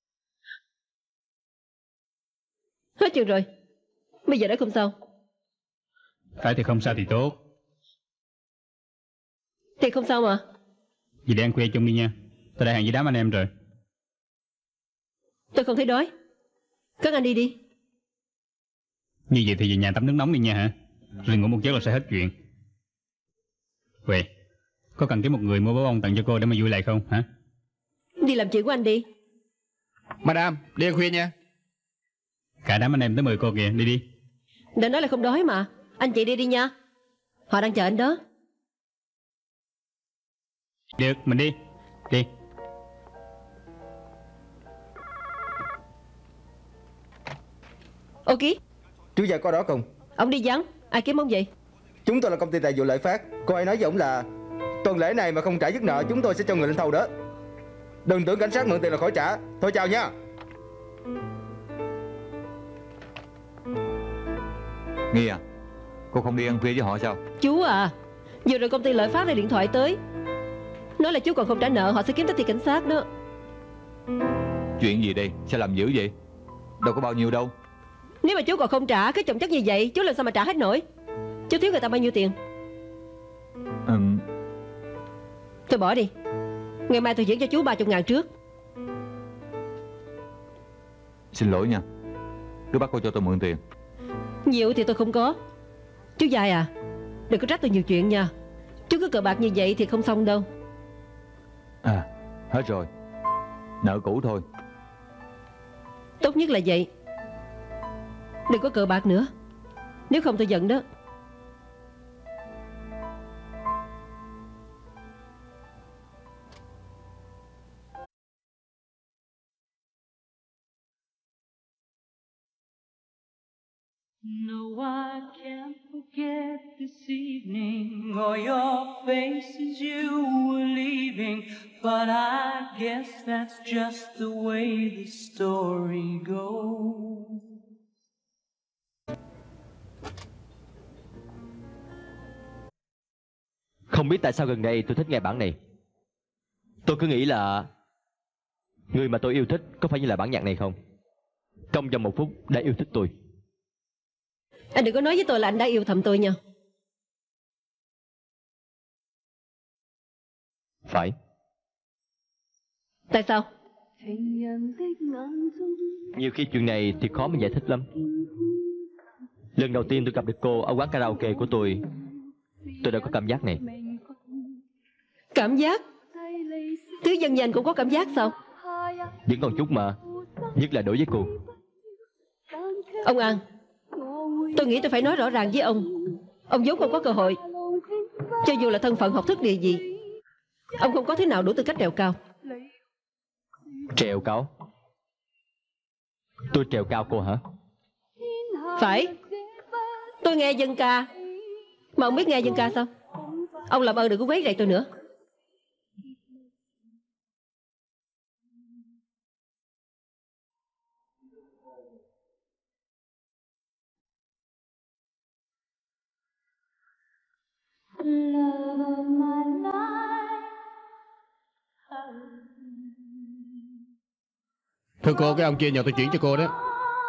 Hết chuyện rồi. Bây giờ đã không sao. Phải thì không sao thì tốt. Thì không sao mà. Vậy để ăn khuya chung đi nha. Tôi đã hẹn với đám anh em rồi. Tôi không thấy đói. Các anh đi đi. Như vậy thì về nhà tắm nước nóng đi nha hả? Rồi ngủ một giấc là sẽ hết chuyện. Huệ, có cần kiếm một người mua bó bông tặng cho cô để mà vui lại không hả? Đi làm chuyện của anh đi. Madam, đi ăn khuya nha. Cả đám anh em tới mời cô kìa, đi đi. Đã nói là không đói mà. Anh chị đi đi nha. Họ đang chờ anh đó. Được, mình đi. Đi. Ok. Chú già có đó không? Ông đi vắng. Ai kiếm ông vậy? Chúng tôi là công ty tài vụ Lợi Phát. Cô ấy nói với ông là tuần lễ này mà không trả dứt nợ chúng tôi sẽ cho người lên thầu đó. Đừng tưởng cảnh sát mượn tiền là khỏi trả. Thôi chào nha. Nghi à, cô không đi ăn khuya với họ sao? Chú à, vừa rồi công ty Lợi Phát lấy điện thoại tới, nói là chú còn không trả nợ, họ sẽ kiếm tới tiền cảnh sát đó. Chuyện gì đây, sao làm dữ vậy? Đâu có bao nhiêu đâu. Nếu mà chú còn không trả cái chồng chất như vậy, chú làm sao mà trả hết nổi? Chú thiếu người ta bao nhiêu tiền? Thôi bỏ đi. Ngày mai tôi chuyển cho chú 30.000 trước. Xin lỗi nha, cứ bắt cô cho tôi mượn tiền. Nhiều thì tôi không có. Chú dài à, đừng có trách tôi nhiều chuyện nha. Chú cứ cờ bạc như vậy thì không xong đâu. À, hết rồi. Nợ cũ thôi. Tốt nhất là vậy. Đừng có cờ bạc nữa. Nếu không tôi giận đó. No, I can't forget this evening or your face as you were leaving, but I guess that's just the way the story goes. Không biết tại sao gần đây tôi thích nghe bản này. Tôi cứ nghĩ là người mà tôi yêu thích có phải như là bản nhạc này không? Trong vòng 1 phút đã yêu thích tôi. Anh đừng có nói với tôi là anh đã yêu thầm tôi nha. Phải. Tại sao? Nhiều khi chuyện này thì khó mà giải thích lắm. Lần đầu tiên tôi gặp được cô ở quán karaoke của tôi đã có cảm giác này. Cảm giác? Thứ dân gian cũng có cảm giác sao? Vẫn còn chút mà. Nhất là đối với cô. Ông An, tôi nghĩ tôi phải nói rõ ràng với ông. Ông vốn không có cơ hội. Cho dù là thân phận học thức địa gì, ông không có thế nào đủ tư cách trèo cao. Trèo cao? Tôi trèo cao cô hả? Phải. Tôi nghe dân ca. Mà ông biết nghe dân ca sao? Ông làm ơn đừng có quấy rầy tôi nữa. Thưa cô, cái ông kia nhờ tôi chuyển cho cô đó.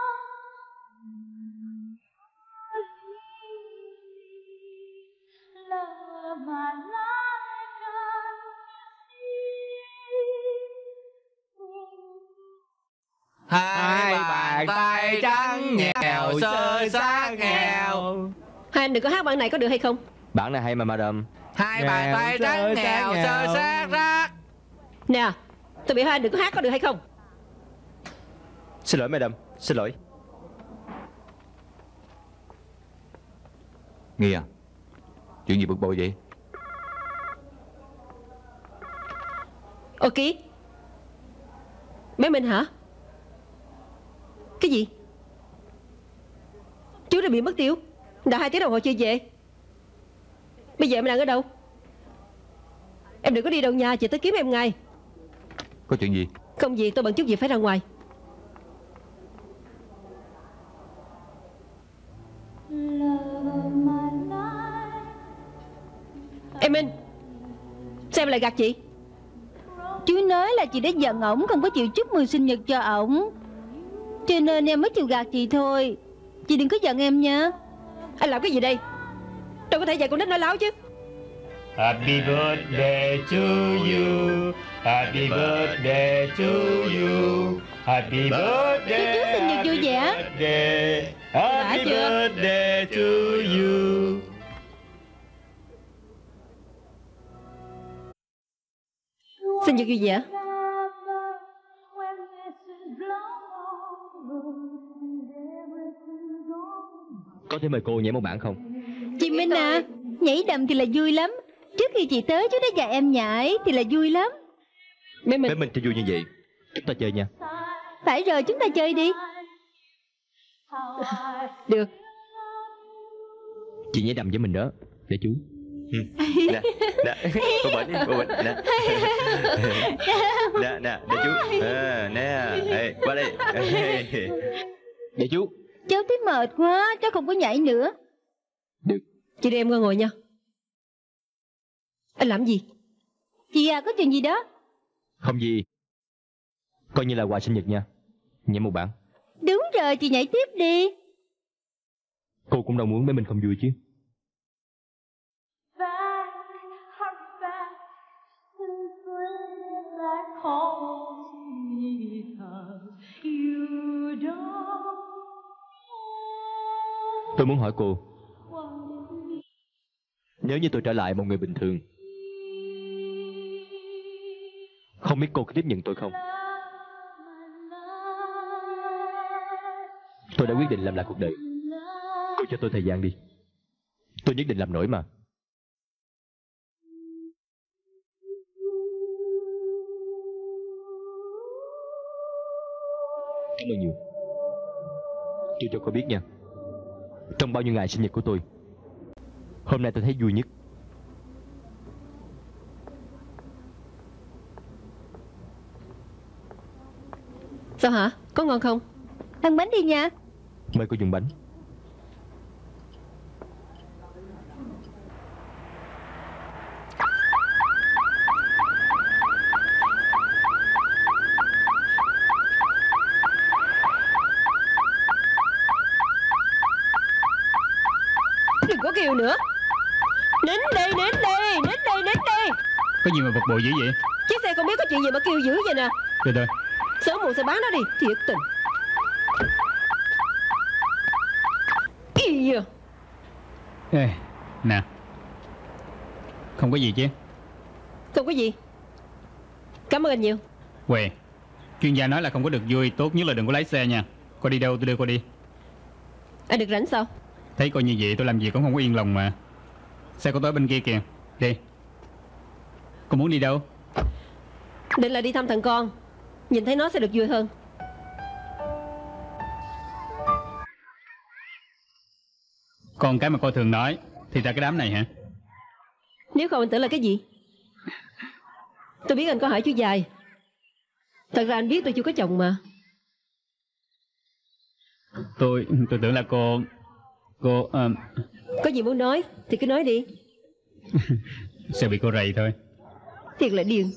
Hai bàn tay trắng nghèo, sơ xác nghèo. Hai anh đừng có hát bản này có được hay không? Bản này hay mà madam. Hai bàn tay trắng nghèo, sơ xác rác. Nè, tôi biểu hai anh đừng có hát có được hay không? Xin lỗi madam, xin lỗi. Nghi à, chuyện gì bực bội vậy? Ok. Bé Minh hả? Cái gì? Chú đã bị mất tiêu. Đã 2 tiếng đồng hồ chưa về. Bây giờ em đang ở đâu? Em đừng có đi đâu nha, chị tới kiếm em ngay. Có chuyện gì? Không gì, tôi bận chút việc phải ra ngoài. Em Minh, sao em lại gạt chị? Chú nói là chị đã giận ổng, không có chịu chúc mừng sinh nhật cho ổng, cho nên em mới chịu gạt chị thôi. Chị đừng có giận em nha. Anh làm cái gì đây? Đâu có thể dạy con nít nói láo chứ. Happy birthday to you. Happy birthday to you. Happy birthday. Chúc chú sinh nhật vui vẻ. Happy birthday to you. Sinh nhật vui vẻ. Có thể mời cô nhảy một bản không? Chị Minh à, nhảy đầm thì là vui lắm. Trước khi chị tới chú đã dạy em nhảy thì là vui lắm. Bé Minh cho vui như vậy. Chúng ta chơi nha. Phải rồi, chúng ta chơi đi. Được. Chị nhảy đầm với mình đó. Để chú. Nè, nè, cô Bệnh, nè. Nè, để chú. Nè, ê, qua đây. Để chú. Cháu thấy mệt quá, cháu không có nhảy nữa. Được. Chị đưa em qua ngồi nha. Anh làm gì? Chị à, có chuyện gì đó? Không gì. Coi như là quà sinh nhật nha. Nhảy một bản. Đúng rồi, chị nhảy tiếp đi. Cô cũng đâu muốn bé Minh không vui chứ. Tôi muốn hỏi cô, nếu như tôi trở lại một người bình thường, không biết cô có tiếp nhận tôi không? Tôi đã quyết định làm lại cuộc đời. Cô cho tôi thời gian đi. Tôi nhất định làm nổi mà. Cảm ơn nhiều. Tôi cho cô biết nha, Trong bao nhiêu ngày sinh nhật của tôi, hôm nay tôi thấy vui nhất. Sao hả? Có ngon không? Ăn bánh đi nha. Mời cô dùng bánh. Đừng có kêu nữa. Nín đi, nín đi, nín đi, nín đi. Có gì mà bực bội dữ vậy? Chiếc xe không biết có chuyện gì mà kêu dữ vậy nè. Từ từ. Sớm muộn sẽ bán nó đi. Thiệt tình. Ý à. Ê, nè. Không có gì chứ? Không có gì. Cảm ơn anh nhiều. Quê, chuyên gia nói là không có được vui, tốt nhất là đừng có lái xe nha. Cô đi đâu tôi đưa cô đi. Anh được rảnh sao? Thấy cô như vậy tôi làm gì cũng không có yên lòng mà. Xe của tôi bên kia kìa. Đi. Cô muốn đi đâu? Định là đi thăm thằng con. Nhìn thấy nó sẽ được vui hơn. Còn cái mà cô thường nói thì ra cái đám này hả? Nếu không anh tưởng là cái gì? Tôi biết anh có hỏi chú dài. Thật ra anh biết tôi chưa có chồng mà. Tôi tưởng là cô Có gì muốn nói thì cứ nói đi. sẽ bị cô rầy thôi. Thiệt là điên.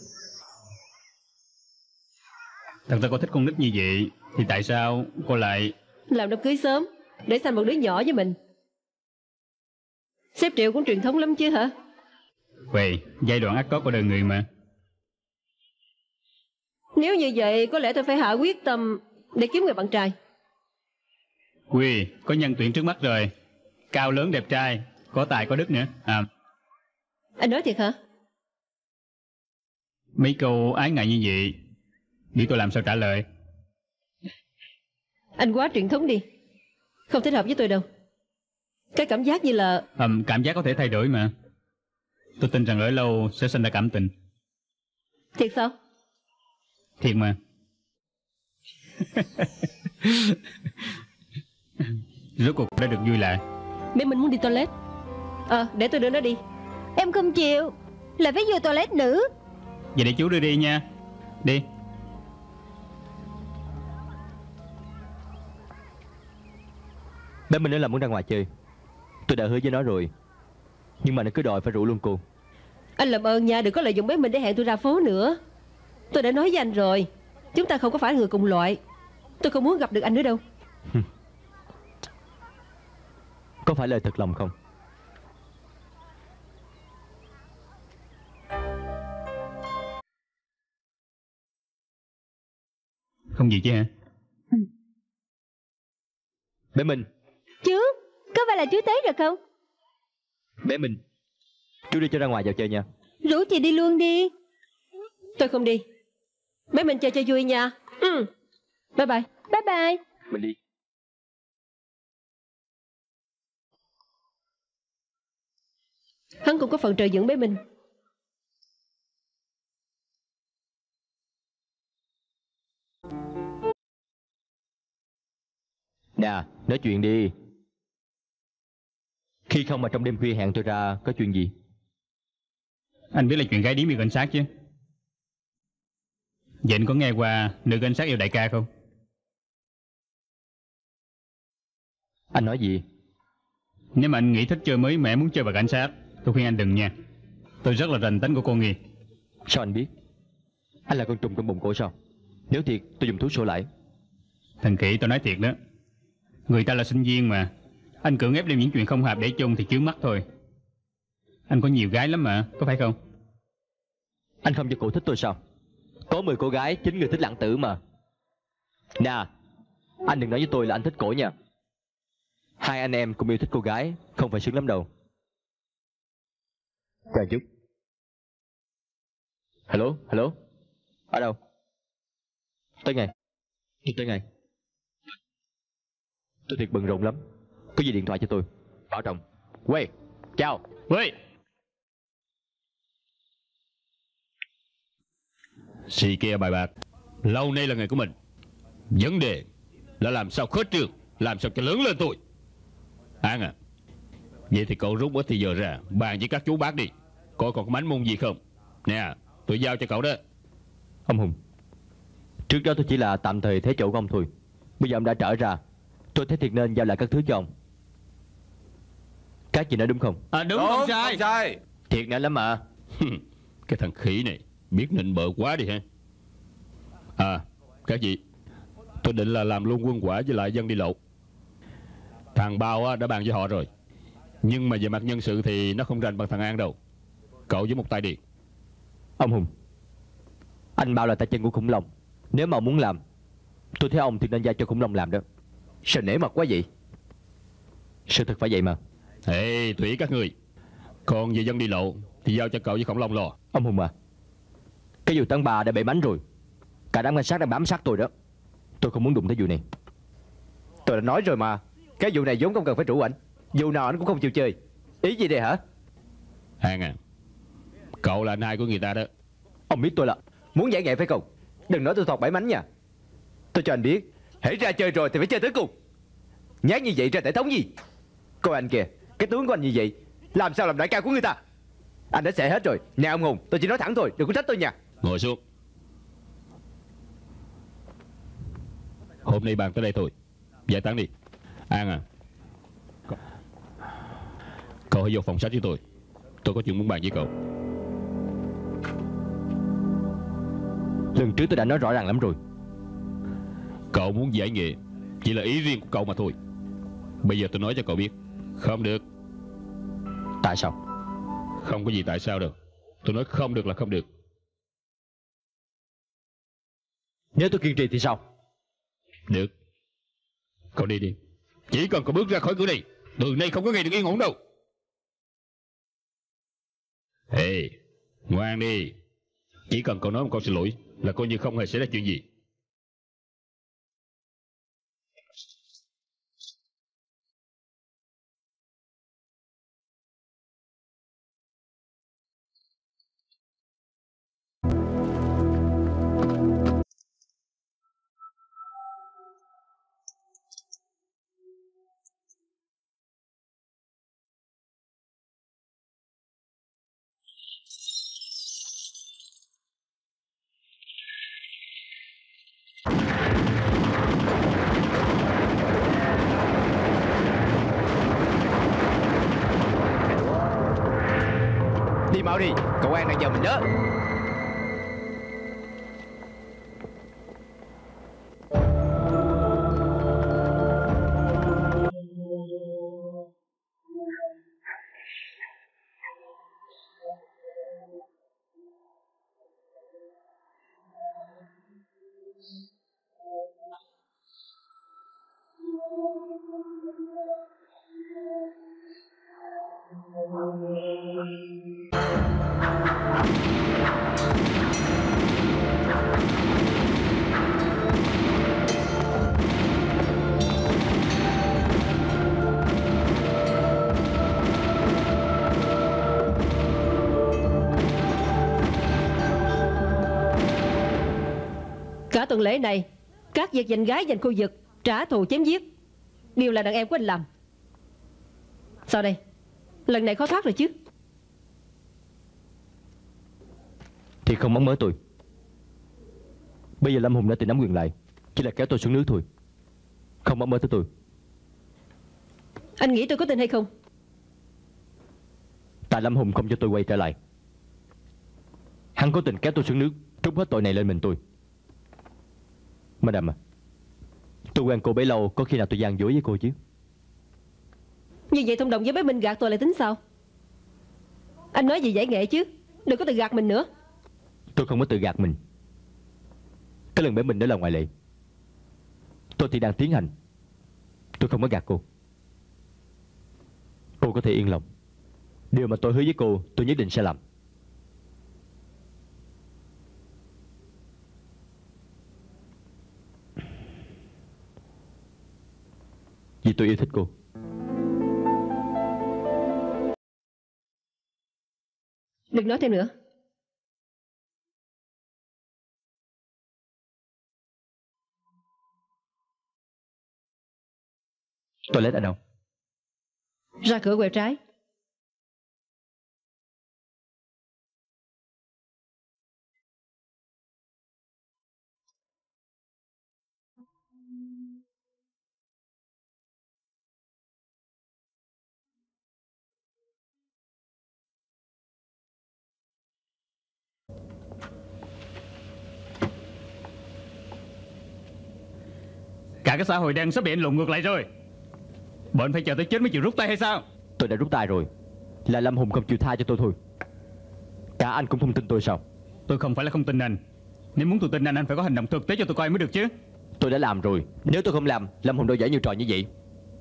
Thật ra cô thích con nít như vậy thì tại sao cô lại làm đám cưới sớm để sanh một đứa nhỏ với mình? Sếp Triệu cũng truyền thống lắm chứ hả? Vậy giai đoạn ác có của đời người mà. Nếu như vậy có lẽ tôi phải hạ quyết tâm để kiếm người bạn trai. Quy có nhân tuyển trước mắt rồi. Cao lớn đẹp trai, có tài có đức nữa à. Anh nói thiệt hả? Mấy câu ái ngại như vậy biết tôi làm sao trả lời. Anh quá truyền thống đi. Không thích hợp với tôi đâu. Cái cảm giác như là Cảm giác có thể thay đổi mà. Tôi tin rằng ở lâu sẽ sinh ra cảm tình. Thiệt sao? Thiệt mà. Rốt cuộc đã được vui lại. Bé Minh muốn đi toilet. Để tôi đưa nó đi. Em không chịu. Là phải vô toilet nữ. Vậy để chú đưa đi nha. Đi. Bé Minh nói là muốn ra ngoài chơi. Tôi đã hứa với nó rồi, nhưng mà nó cứ đòi phải rủ luôn cô. Anh làm ơn nha, đừng có lợi dụng bé Minh để hẹn tôi ra phố nữa. Tôi đã nói với anh rồi, chúng ta không có phải người cùng loại. Tôi không muốn gặp được anh nữa đâu. Có phải lời thật lòng không? Không gì chứ hả? Bé Minh. Chú, có phải là chú tới rồi không? Bé Minh, chú đi cho ra ngoài vào chơi nha. Rủ chị đi luôn đi. Tôi không đi. Bé Minh chơi cho vui nha. Bye bye. Bye bye. Mình đi. Hắn cũng có phần trợ dưỡng bé Minh. Nè, nói chuyện đi. Khi không mà trong đêm khuya hẹn tôi ra, có chuyện gì? Anh biết là chuyện gái điếm yêu cảnh sát chứ? Vậy anh có nghe qua nữ cảnh sát yêu đại ca không? Anh nói gì? Nếu mà anh nghĩ thích chơi mới mẻ muốn chơi bà cảnh sát, tôi khuyên anh đừng nha. Tôi rất là rành tính của cô Nghi. Sao anh biết? Anh là con trùng trong bụng cô sao? Nếu thiệt tôi dùng thuốc sổ lại. Thần khỉ, tôi nói thiệt đó. Người ta là sinh viên mà. Anh cưỡng ép đem những chuyện không hợp để chung thì chướng mắt thôi. Anh có nhiều gái lắm mà, có phải không? Anh không cho cô thích tôi sao? Có 10 cô gái, 9 người thích lãng tử mà. Nè, anh đừng nói với tôi là anh thích cổ nha. Hai anh em cùng yêu thích cô gái, không phải sướng lắm đâu. Chờ chút. Hello, hello. Ở đâu? Tới ngay. Tới ngay. Tôi thiệt bận rộn lắm. Có gì điện thoại cho tôi. Bảo trọng. Quay. Chào. Quay. Xì kia bài bạc. Lâu nay là ngày của mình. Vấn đề là làm sao khuếch trương, làm sao cho lớn lên thôi. An à, vậy thì cậu rút bớt thì giờ ra bàn với các chú bác đi, coi còn có mánh mung gì không. Nè, tôi giao cho cậu đó. Ông Hùng, trước đó tôi chỉ là tạm thời thế chỗ của ông thôi. Bây giờ ông đã trở ra, tôi thấy thiệt nên giao lại các thứ cho ông. Các chị nói đúng không? Đúng, không sai. Thiệt nữa lắm mà. Cái thằng khỉ này biết nịnh bợ quá đi ha. Các chị, tôi định là làm luôn quân quả với lại dân đi lậu. Thằng Bao đã bàn với họ rồi, nhưng mà về mặt nhân sự thì nó không rành bằng thằng An đâu. Cậu với một tay đi. Ông Hùng, anh Bao là tay chân của khủng long. Nếu mà ông muốn làm, tôi thấy ông thì nên giao cho khủng long làm đó. Sao nể mặt quá vậy? Sự thật phải vậy mà. Ê, tùy các người. Còn về dân đi lậu thì giao cho cậu với khủng long lo. Ông Hùng à, cái vụ tấn bà đã bể bánh rồi. Cả đám cảnh sát đang bám sát tôi đó. Tôi không muốn đụng tới vụ này. Tôi đã nói rồi mà, cái vụ này vốn không cần phải trụ ảnh. Vụ nào anh cũng không chịu chơi. Ý gì đây hả? An à, cậu là anh hai của người ta đó. Ông biết tôi là muốn giải nghệ phải không? Đừng nói tôi thọt bẫy mánh nha. Tôi cho anh biết, hãy ra chơi rồi thì phải chơi tới cùng. Nhát như vậy ra thể thống gì? Coi anh kìa, cái tướng của anh như vậy, làm sao làm đại ca của người ta? Anh đã xẻ hết rồi. Nè ông Hùng, tôi chỉ nói thẳng thôi, đừng có trách tôi nha. Ngồi xuống. Hôm nay bàn tới đây thôi, giải tán đi. An à, cậu hãy vô phòng sách với tôi có chuyện muốn bàn với cậu. Lần trước tôi đã nói rõ ràng lắm rồi. Cậu muốn giải nghệ chỉ là ý riêng của cậu mà thôi. Bây giờ tôi nói cho cậu biết, không được. Tại sao? Không có gì tại sao đâu. Tôi nói không được là không được. Nếu tôi kiên trì thì sao? Được. Cậu đi đi. Chỉ cần cậu bước ra khỏi cửa này, từ nay không có ngày được yên ổn đâu. Ê, ngoan đi. Chỉ cần cậu nói một câu xin lỗi là coi như không hề xảy ra chuyện gì. Đi mau đi, cậu An đang chờ mình đó. Cả tuần lễ này, các việc giành gái giành khu vực, trả thù chém giết đều là đàn em của anh làm. Sao đây? Lần này khó thoát rồi chứ? Thì không mong mớ tôi. Bây giờ Lâm Hùng đã tự nắm quyền lại, chỉ là kéo tôi xuống nước thôi. Không mong mơ tới tôi. Anh nghĩ tôi có tin hay không? Tại Lâm Hùng không cho tôi quay trở lại. Hắn cố tình kéo tôi xuống nước, trút hết tội này lên mình tôi. Madam à, tôi quen cô bấy lâu, có khi nào tôi gian dối với cô chứ? Như vậy thông đồng với bé Minh gạt tôi lại tính sao? Anh nói gì giải nghệ chứ, đừng có tự gạt mình nữa. Tôi không có tự gạt mình. Cái lần bé Minh đó là ngoại lệ. Tôi thì đang tiến hành. Tôi không có gạt cô. Cô có thể yên lòng. Điều mà tôi hứa với cô, tôi nhất định sẽ làm. Vì tôi yêu thích cô. Đừng nói thêm nữa. Toilet ở đâu? Ra cửa quẹo trái. Cả cái xã hội đang sắp bị anh lộn ngược lại rồi. Bọn anh phải chờ tới chết mới chịu rút tay hay sao? Tôi đã rút tay rồi. Là Lâm Hùng không chịu tha cho tôi thôi. Cả anh cũng không tin tôi sao? Tôi không phải là không tin anh. Nếu muốn tôi tin anh phải có hành động thực tế cho tôi coi mới được chứ. Tôi đã làm rồi. Nếu tôi không làm, Lâm Hùng đâu dễ nhiều trò như vậy.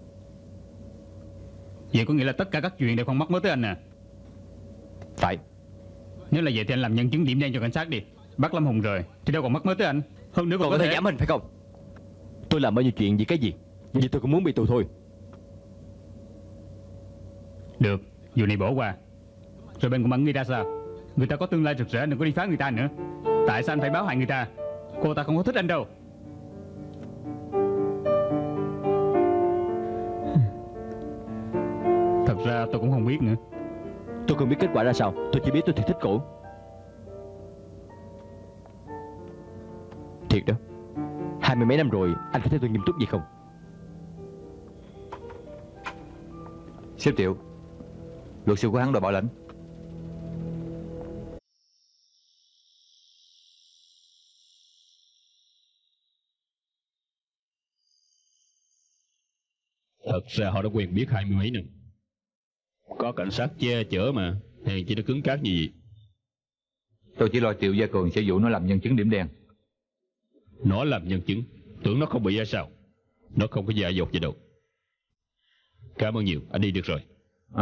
Vậy có nghĩa là tất cả các chuyện đều không mắc mớ tới anh à? Phải. Nếu là vậy thì anh làm nhân chứng điểm đen cho cảnh sát đi. Bắt Lâm Hùng rồi thì đâu còn mắc mớ tới anh. Hơn nữa còn có thể giảm hình phải không? Tôi làm bao nhiêu chuyện vì cái gì? Vì tôi cũng muốn bị tù thôi. Được, vụ này bỏ qua. Rồi bên của bạn người ta sao? Người ta có tương lai rực rỡ, đừng có đi phá người ta nữa. Tại sao anh phải báo hại người ta? Cô ta không có thích anh đâu. Thật ra tôi cũng không biết nữa. Tôi không biết kết quả ra sao. Tôi chỉ biết tôi thích cổ. Thiệt đó. 20 mấy năm rồi, anh có thấy tôi nghiêm túc gì không? Sếp Triệu, luật sư của hắn đòi bảo lãnh. Thật ra họ đã quen biết 20 mấy năm. Có cảnh sát che chở mà. Hèn chỉ nó cứng cáp như vậy. Tôi chỉ lo Triệu Gia Cường sẽ dụ nó làm nhân chứng điểm đen. Nó làm nhân chứng, tưởng nó không bị ra sao? Nó không có dại dột gì đâu. Cảm ơn nhiều, anh đi được rồi.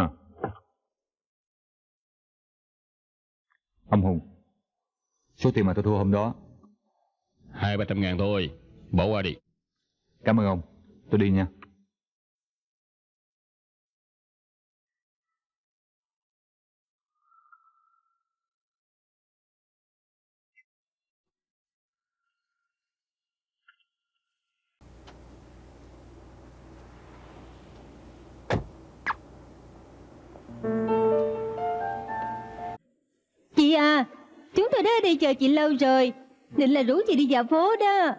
Ông Hùng, số tiền mà tôi thua hôm đó 200-300 ngàn thôi. Bỏ qua đi. Cảm ơn ông, tôi đi nha. Chị à, chúng tôi đã ở đây chờ chị lâu rồi. Định là rủ chị đi dạo phố đó.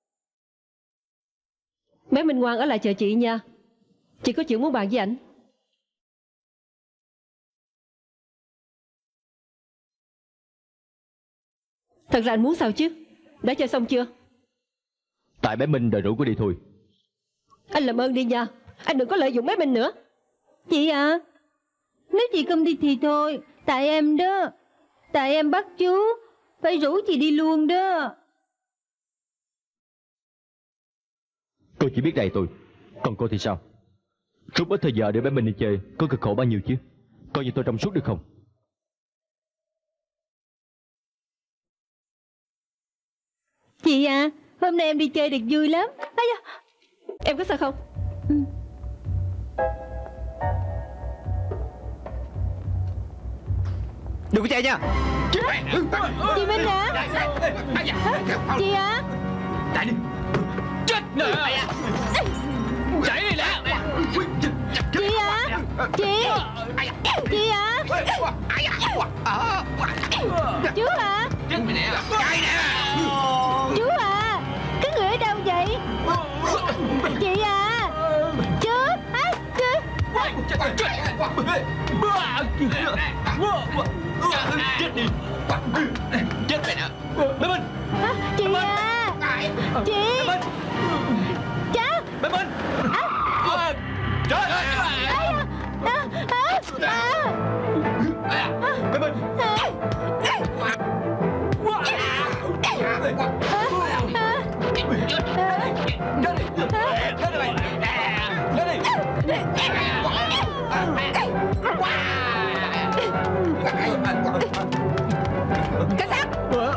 Bé Minh ngoan ở lại chờ chị nha. Chị có chuyện muốn bàn với ảnh. Thật ra anh muốn sao chứ? Đã chơi xong chưa? Tại bé Minh đòi rủ cô đi thôi. Anh làm ơn đi nha. Anh đừng có lợi dụng bé Minh nữa. Chị à, nếu chị không đi thì thôi. Tại em đó. Tại em bắt chú phải rủ chị đi luôn đó. Tôi chỉ biết đầy tôi. Còn cô thì sao? Rút ít thời giờ để bé Minh đi chơi có cực khổ bao nhiêu chứ? Coi như tôi trong suốt được không? Chị à, hôm nay em đi chơi được vui lắm. Em có sao không? Đừng có chạy nha. Chị Minh hả? Chị hả? Chạy đi. Chết nè. Chạy đi nè. Chị hả? Chị hả? Chú hả? Chết mày nè. Chạy nè. Chú à, cái người ở đâu vậy? Chị à, chú. Chết đi. Chết mày nè. Bé Minh. Chị à. Chị. Cháu. Bé Minh. Trời ơi. Bé Minh. Cảnh sát.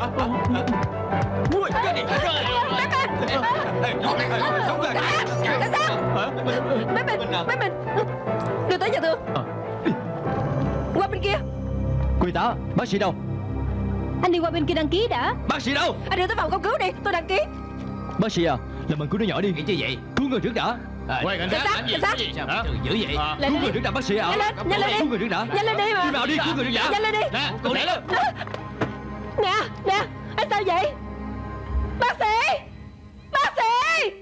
Bé Minh. Đưa tới nhà thương. Qua bên kia. Quý tá, bác sĩ đâu? Anh đi qua bên kia đăng ký đã. Bác sĩ đâu? Anh đưa tới phòng cấp cứu đi, tôi đăng ký. Bác sĩ à, làm ơn cứu đứa nhỏ đi. Nghĩ chứ vậy? Cứu người trước đã. Quay cảnh sát. Cảnh sát. Sao dữ vậy? Cứu người đứng đã bác sĩ ạ. Nhanh lên đi. Cứu người đứng đã. Nhanh lên đi mà. Cứu nào đi, cứu người đứng đã. Nhanh lên đi. Nè, cô để lên. Nè, anh sao vậy? Bác sĩ. Bác sĩ.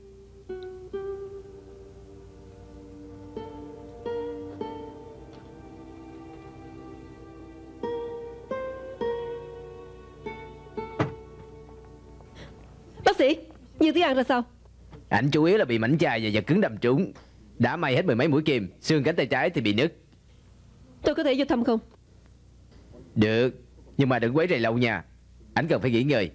Bác sĩ, Dương Tiến An ra sao? Ảnh chủ yếu là bị mảnh chai và vật cứng đâm trúng. Đã may hết 10 mấy mũi kim. Xương cánh tay trái thì bị nứt. Tôi có thể vô thăm không? Được, nhưng mà đừng quấy rầy lâu nha. Ảnh cần phải nghỉ ngơi.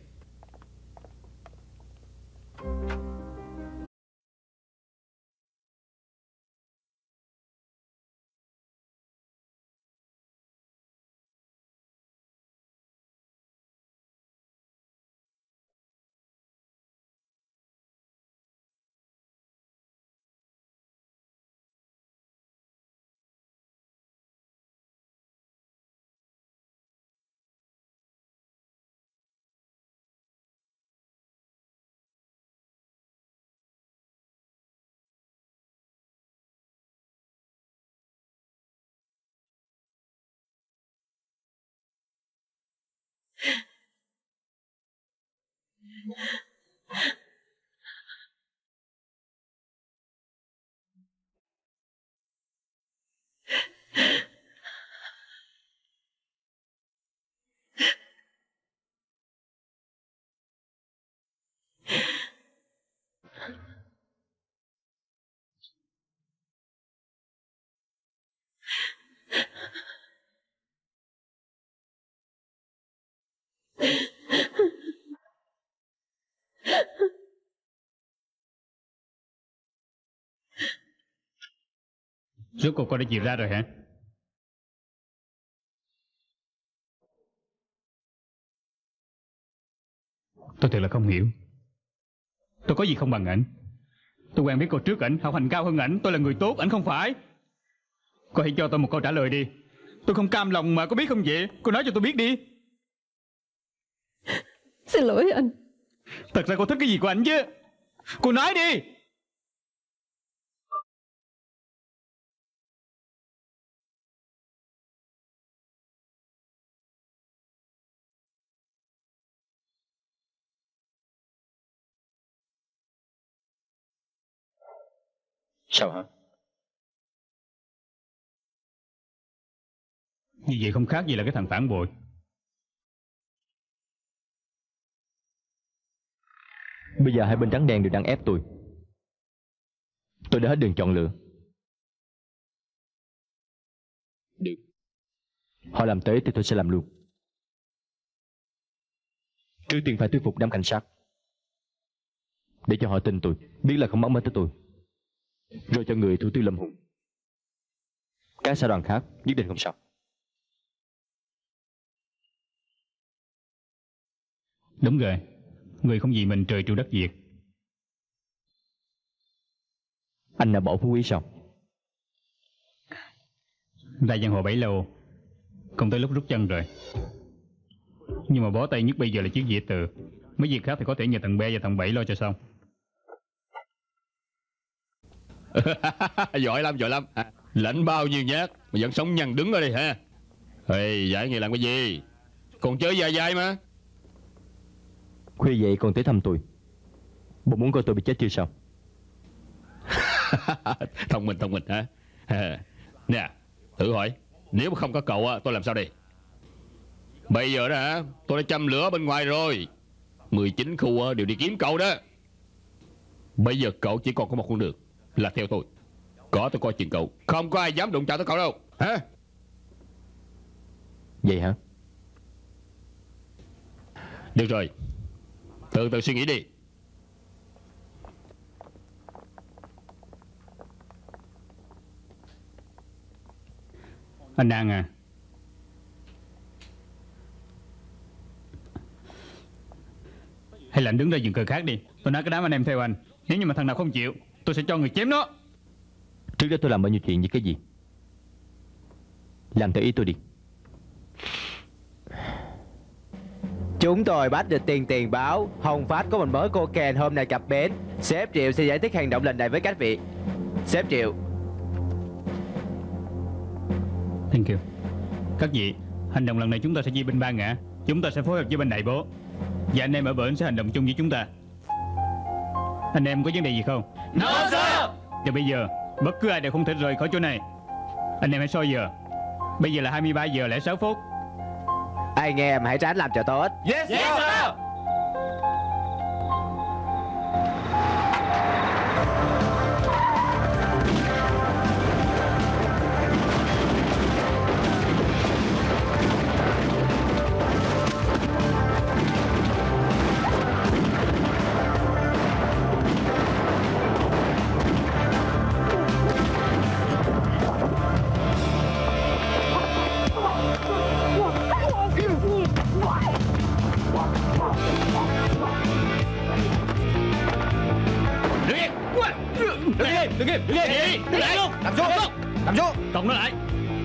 Rốt cuộc con đã chịu ra rồi hả? Tôi thật là không hiểu. Tôi có gì không bằng ảnh. Tôi quen biết cô trước ảnh, học hành cao hơn ảnh. Tôi là người tốt, ảnh không phải. Cô hãy cho tôi một câu trả lời đi. Tôi không cam lòng mà, có biết không vậy? Cô nói cho tôi biết đi. Xin lỗi anh. Thật ra cô thích cái gì của ảnh chứ? Cô nói đi. Sao hả? Như vậy không khác gì là cái thằng phản bội. Bây giờ hai bên trắng đen đều đang ép tôi. Tôi đã hết đường chọn lựa. Được. Họ làm tới thì tôi sẽ làm luôn. Trước tiên phải thuyết phục đám cảnh sát, để cho họ tin tôi, biết là không mắc mến tới tôi, rồi cho người thủ tiêu Lâm Hùng. Các xã đoàn khác nhất định không sao. Đúng rồi. Người không vì mình trời tru đất diệt. Anh là bỏ Phú Quý sao? Ra giang hồ bấy lâu, không tới lúc rút chân rồi. Nhưng mà bó tay nhất bây giờ là chiếc dĩa từ. Mấy việc khác thì có thể nhờ thằng B và thằng Bảy lo cho xong. Giỏi lắm. Lãnh bao nhiêu nhát mà vẫn sống nhăn đứng ở đây ha. Ê, giải nghề làm cái gì? Còn chơi dài mà. Khuya vậy còn tới thăm tôi. Bộ muốn coi tôi bị chết chưa sao? Thông minh hả? Nè, thử hỏi, nếu mà không có cậu tôi làm sao đây? Bây giờ đó hả, tôi đã châm lửa bên ngoài rồi. 19 khu đều đi kiếm cậu đó. Bây giờ cậu chỉ còn có một con đường, là theo tôi. Có tôi coi chừng cậu, không có ai dám đụng chạm tới cậu đâu. Hả? Vậy hả? Được rồi, từ từ suy nghĩ đi. Anh An à, hay là anh đứng ra giường cờ khác đi. Tôi nói cái đám anh em theo anh. Nếu như mà thằng nào không chịu, tôi sẽ cho người chém nó. Trước đó tôi làm bao nhiêu chuyện với cái gì? Làm theo ý tôi đi. Chúng tôi bắt được tiền báo Hồng Phát có một mớ cocaine hôm nay cập bến. Sếp Triệu sẽ giải thích hành động lần này với các vị. Sếp Triệu. Thank you. Các vị, hành động lần này chúng ta sẽ chia binh 3 ngã. Chúng ta sẽ phối hợp với bên đại bố, và anh em ở bển sẽ hành động chung với chúng ta. Anh em có vấn đề gì không? No sir. Và bây giờ bất cứ ai đều không thể rời khỏi chỗ này. Anh em hãy soi giờ. Bây giờ là 23 giờ 06 phút. Anh em hãy ráng làm cho tốt. Yes sir. Đừng im. Nằm xuống. Còng nó lại.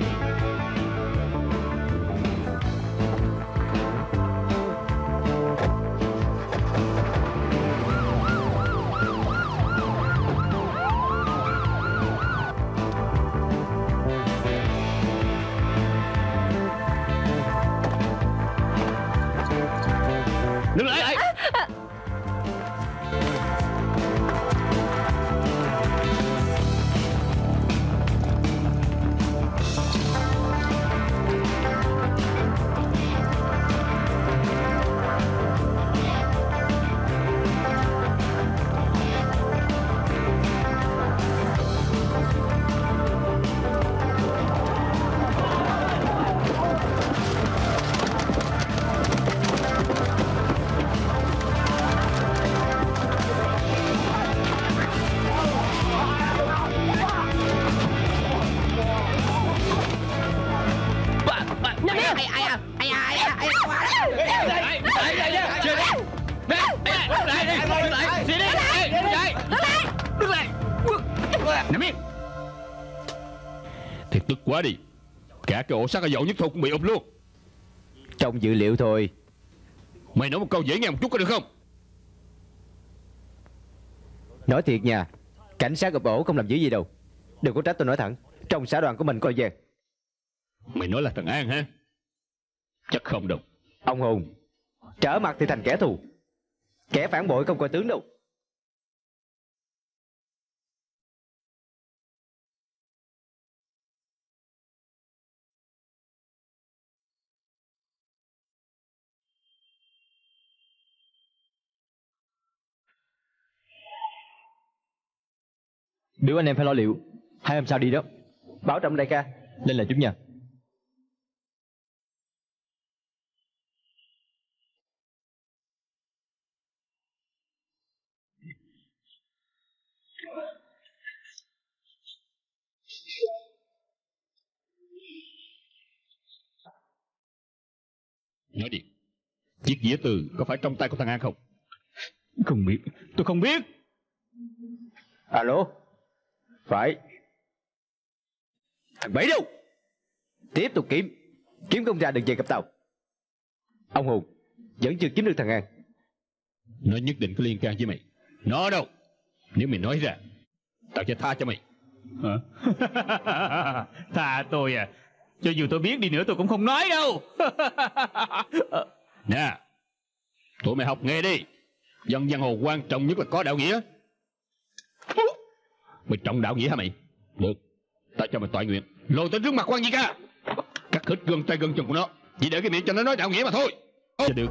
Đứng lại. Nằm yên. Thiệt tức quá đi. Cả cái ổ sắt ở dậu nhất thôn cũng bị ụp luôn. Trong dữ liệu thôi. Mày nói một câu dễ nghe một chút có được không? Nói thiệt nha, cảnh sát ụp ổ không làm dữ gì đâu. Đừng có trách tôi nói thẳng. Trong xã đoàn của mình coi về. Mày nói là thằng An hả? Chắc không đâu. Ông Hùng, trở mặt thì thành kẻ thù. Kẻ phản bội không coi tướng đâu. Đứa anh em phải lo liệu. Hai hôm sau đi đó. Bảo trọng đại ca. Lên là chúng nha. Nói đi. Chiếc dĩa từ có phải trong tay của thằng An không? Không biết. Tôi không biết. Alo. Phải. Thằng Bảy đâu? Tiếp tục kiếm không ra đừng về cặp tàu. Ông Hùng vẫn chưa kiếm được thằng An. Nó nhất định có liên can với mày. Nó đâu? Nếu mày nói ra, tao sẽ tha cho mày. Hả? Tha tôi à? Cho dù tôi biết đi nữa tôi cũng không nói đâu. Nè, tụi mày học nghe đi. Dân giang hồ quan trọng nhất là có đạo nghĩa. Mày trọng đạo nghĩa hả mày? Được, tao cho mày toại nguyện lôi tới trước mặt quan Di Ca, cắt hết gân tay gân chân của nó, chỉ để cái miệng cho nó nói đạo nghĩa mà thôi. Cho được.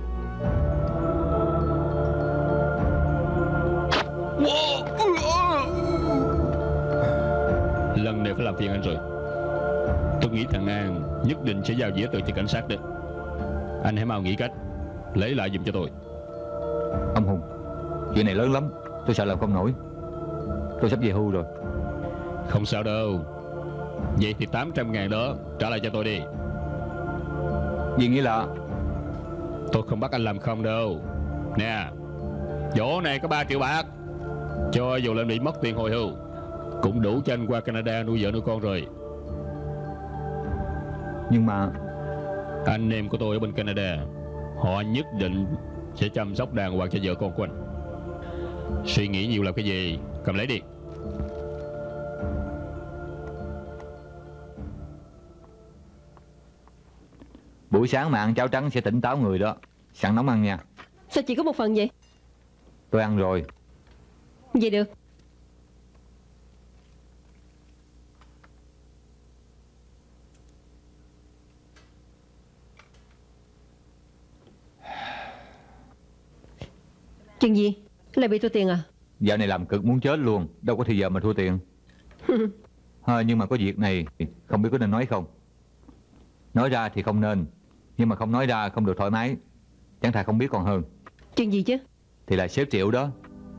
Lần này phải làm phiền anh rồi. Tôi nghĩ thằng An nhất định sẽ giao dĩa từ cho cảnh sát đấy. Anh hãy mau nghĩ cách lấy lại giùm cho tôi. Ông Hùng, chuyện này lớn lắm, tôi sợ làm không nổi. Tôi sắp về hưu rồi. Không sao đâu. Vậy thì 800.000 đó trả lại cho tôi đi. Vì nghĩa là tôi không bắt anh làm không đâu. Nè, chỗ này có 3 triệu bạc. Cho dù lên bị mất tiền hồi hưu cũng đủ cho anh qua Canada nuôi vợ nuôi con rồi. Nhưng mà anh em của tôi ở bên Canada Họ nhất định sẽ chăm sóc đàng hoàng cho vợ con của anh. Suy nghĩ nhiều làm cái gì? Cầm lấy đi. Buổi sáng mà ăn cháo trắng sẽ tỉnh táo người đó. Sẵn nóng ăn nha. Sao chỉ có một phần vậy? Tôi ăn rồi. Vậy được. Chuyện gì? Lại bị thua tiền à? Dạo này làm cực muốn chết luôn. Đâu có thì giờ mà thua tiền. Nhưng mà có việc này không biết có nên nói không. Nói ra thì không nên, nhưng mà không nói ra không được thoải mái. Chẳng thà không biết còn hơn. Chuyện gì chứ? Thì là sếp Triệu đó.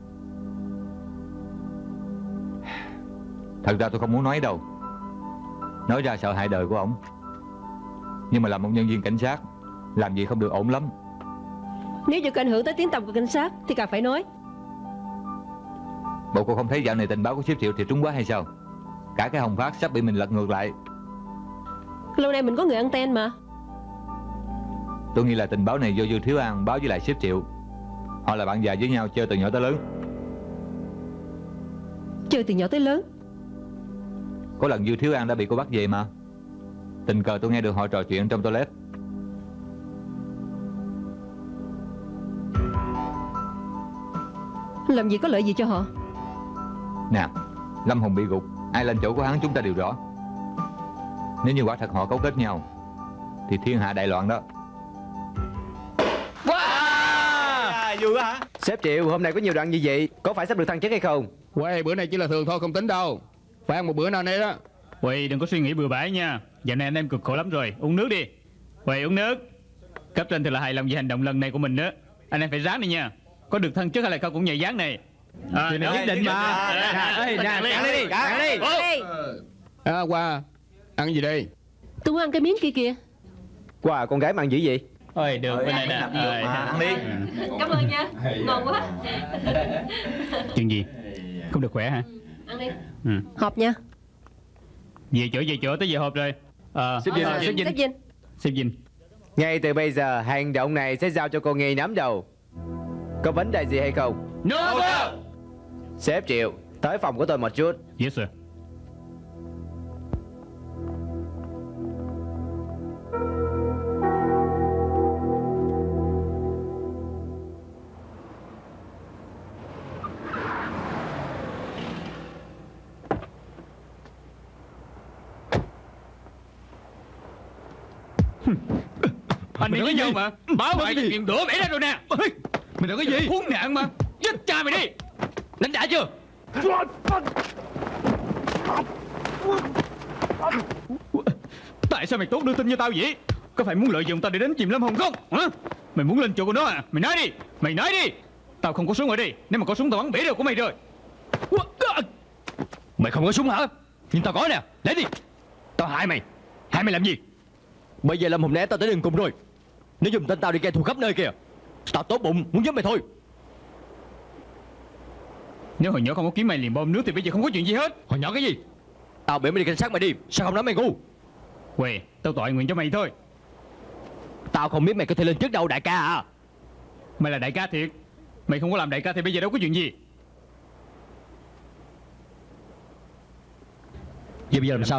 Thật ra tôi không muốn nói đâu. Nói ra sợ hại đời của ổng. Nhưng mà làm một nhân viên cảnh sát, làm gì không được ổn lắm. Nếu như có ảnh hưởng tới tiếng tăm của cảnh sát thì càng phải nói. Bộ cô không thấy dạo này tình báo của sếp Triệu thì trúng quá hay sao? Cả cái Hồng Phát sắp bị mình lật ngược lại. Lâu nay mình có người anten mà. Tôi nghĩ là tình báo này do Dư Thiếu An báo với lại sếp Triệu. Họ là bạn già với nhau chơi từ nhỏ tới lớn. Chơi từ nhỏ tới lớn? Có lần Dư Thiếu An đã bị cô bắt về mà. Tình cờ tôi nghe được họ trò chuyện trong toilet. Làm gì có lợi gì cho họ? Nè, Lâm Hùng bị gục, ai lên chỗ của hắn chúng ta đều rõ. Nếu như quả thật họ cấu kết nhau thì thiên hạ đại loạn đó. Vui quá hả? Sếp Triệu, hôm nay có nhiều đoạn như vậy, có phải sắp được thăng chức hay không? Quay, bữa này chỉ là thường thôi, không tính đâu. Phải ăn một bữa nào nay đó. Quay, đừng có suy nghĩ bừa bãi nha. Giờ này anh em cực khổ lắm rồi, uống nước đi. Quay, uống nước. Cấp trên thật là hài lòng về hành động lần này của mình đó. Anh em phải ráng đi nha. Có được thăng chức hay là không cũng nhảy dáng này. Chuyện này nhất định mà. Cạn đi, cạn đi. Qua, ăn gì đây? Tôi muốn ăn cái miếng kia kìa. Qua, con gái mà ăn dữ vậy? Ôi, được, bên này nè. Ăn đi. Cảm ơn nha, ngon quá. Chuyện gì? Không được khỏe hả? Ăn đi. Họp nha. Về chỗ tới giờ họp rồi. Sếp Vinh. Ngay từ bây giờ, hành động này sẽ giao cho cô Nghi nắm đầu. Có vấn đề gì hay không? No sir. Sếp Triệu, tới phòng của tôi một chút. Yes sir. Anh đi với nhau mà. Báo lại chuyện đổ bể ra rồi nè. Mày làm cái gì? Khốn nạn mà. Giết cha mày đi. Đánh đã chưa? Tại sao mày tốt đưa tin cho tao vậy? Có phải muốn lợi dụng tao để đánh chìm Lâm Hồng không? Hả? Mày muốn lên chỗ của nó à? Mày nói đi. Mày nói đi. Tao không có súng ở đây. Nếu mà có súng tao bắn bể đầu của mày rồi. Mày không có súng hả? Nhưng tao có nè, lấy đi. Tao hại mày. Hại mày làm gì? Bây giờ Lâm Hùng né tao tới đường cùng rồi. Nếu dùng tên tao đi gây thù khắp nơi kìa, tao tốt bụng muốn giúp mày thôi. Nếu hồi nhỏ không có kiếm mày liền bom nước thì bây giờ không có chuyện gì hết. Hồi nhỏ cái gì? Tao biểu mày đi cảnh sát mày đi. Sao không nói mày ngu? Quê, tao tội nguyện cho mày thôi. Tao không biết mày có thể lên trước đâu đại ca à. Mày là đại ca thiệt. Mày không có làm đại ca thì bây giờ đâu có chuyện gì. Vậy bây giờ làm sao?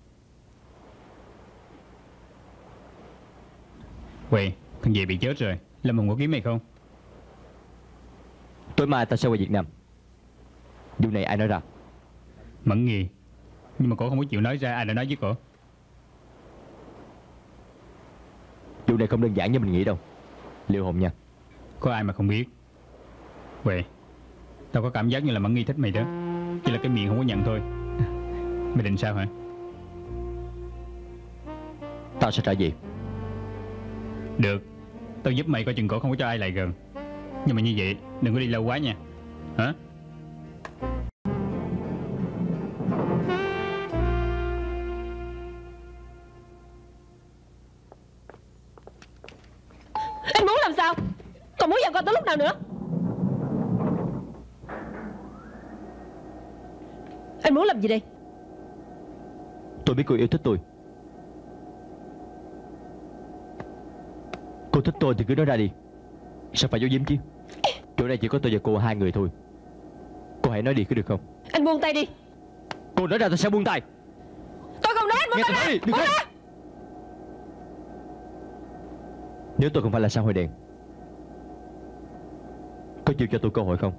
Quê, thằng về bị chết rồi. Lâm Hùng có kiếm mày không? Tối mai tao sẽ qua Việt Nam. Vụ này ai nói ra? Mẫn Nghi. Nhưng mà cổ không có chịu nói ra. Ai đã nói với cổ? Vụ này không đơn giản như mình nghĩ đâu. Liệu Hồn nha. Có ai mà không biết. Quê, tao có cảm giác như là Mẫn Nghi thích mày đó. Chỉ là cái miệng không có nhận thôi. Mày định sao hả? Tao sẽ trả gì? Được. Tao giúp mày coi chừng cổ không có cho ai lại gần. Nhưng mà như vậy đừng có đi lâu quá nha. Hả? Anh muốn làm sao? Còn muốn giằng co tới lúc nào nữa? Anh muốn làm gì đây? Tôi biết cô yêu thích tôi. Cô Cô thích tôi thì cứ nói ra đi, sao phải giấu giếm chứ? Chỗ này chỉ có tôi và cô hai người thôi. Cô hãy nói đi có được không? Anh buông tay đi. Cô nói ra tôi sẽ buông tay. Tôi không nói anh buông tay ra. Buông ra. Nếu tôi không phải là sao Hồi Đèn, có chịu cho tôi cơ hội không?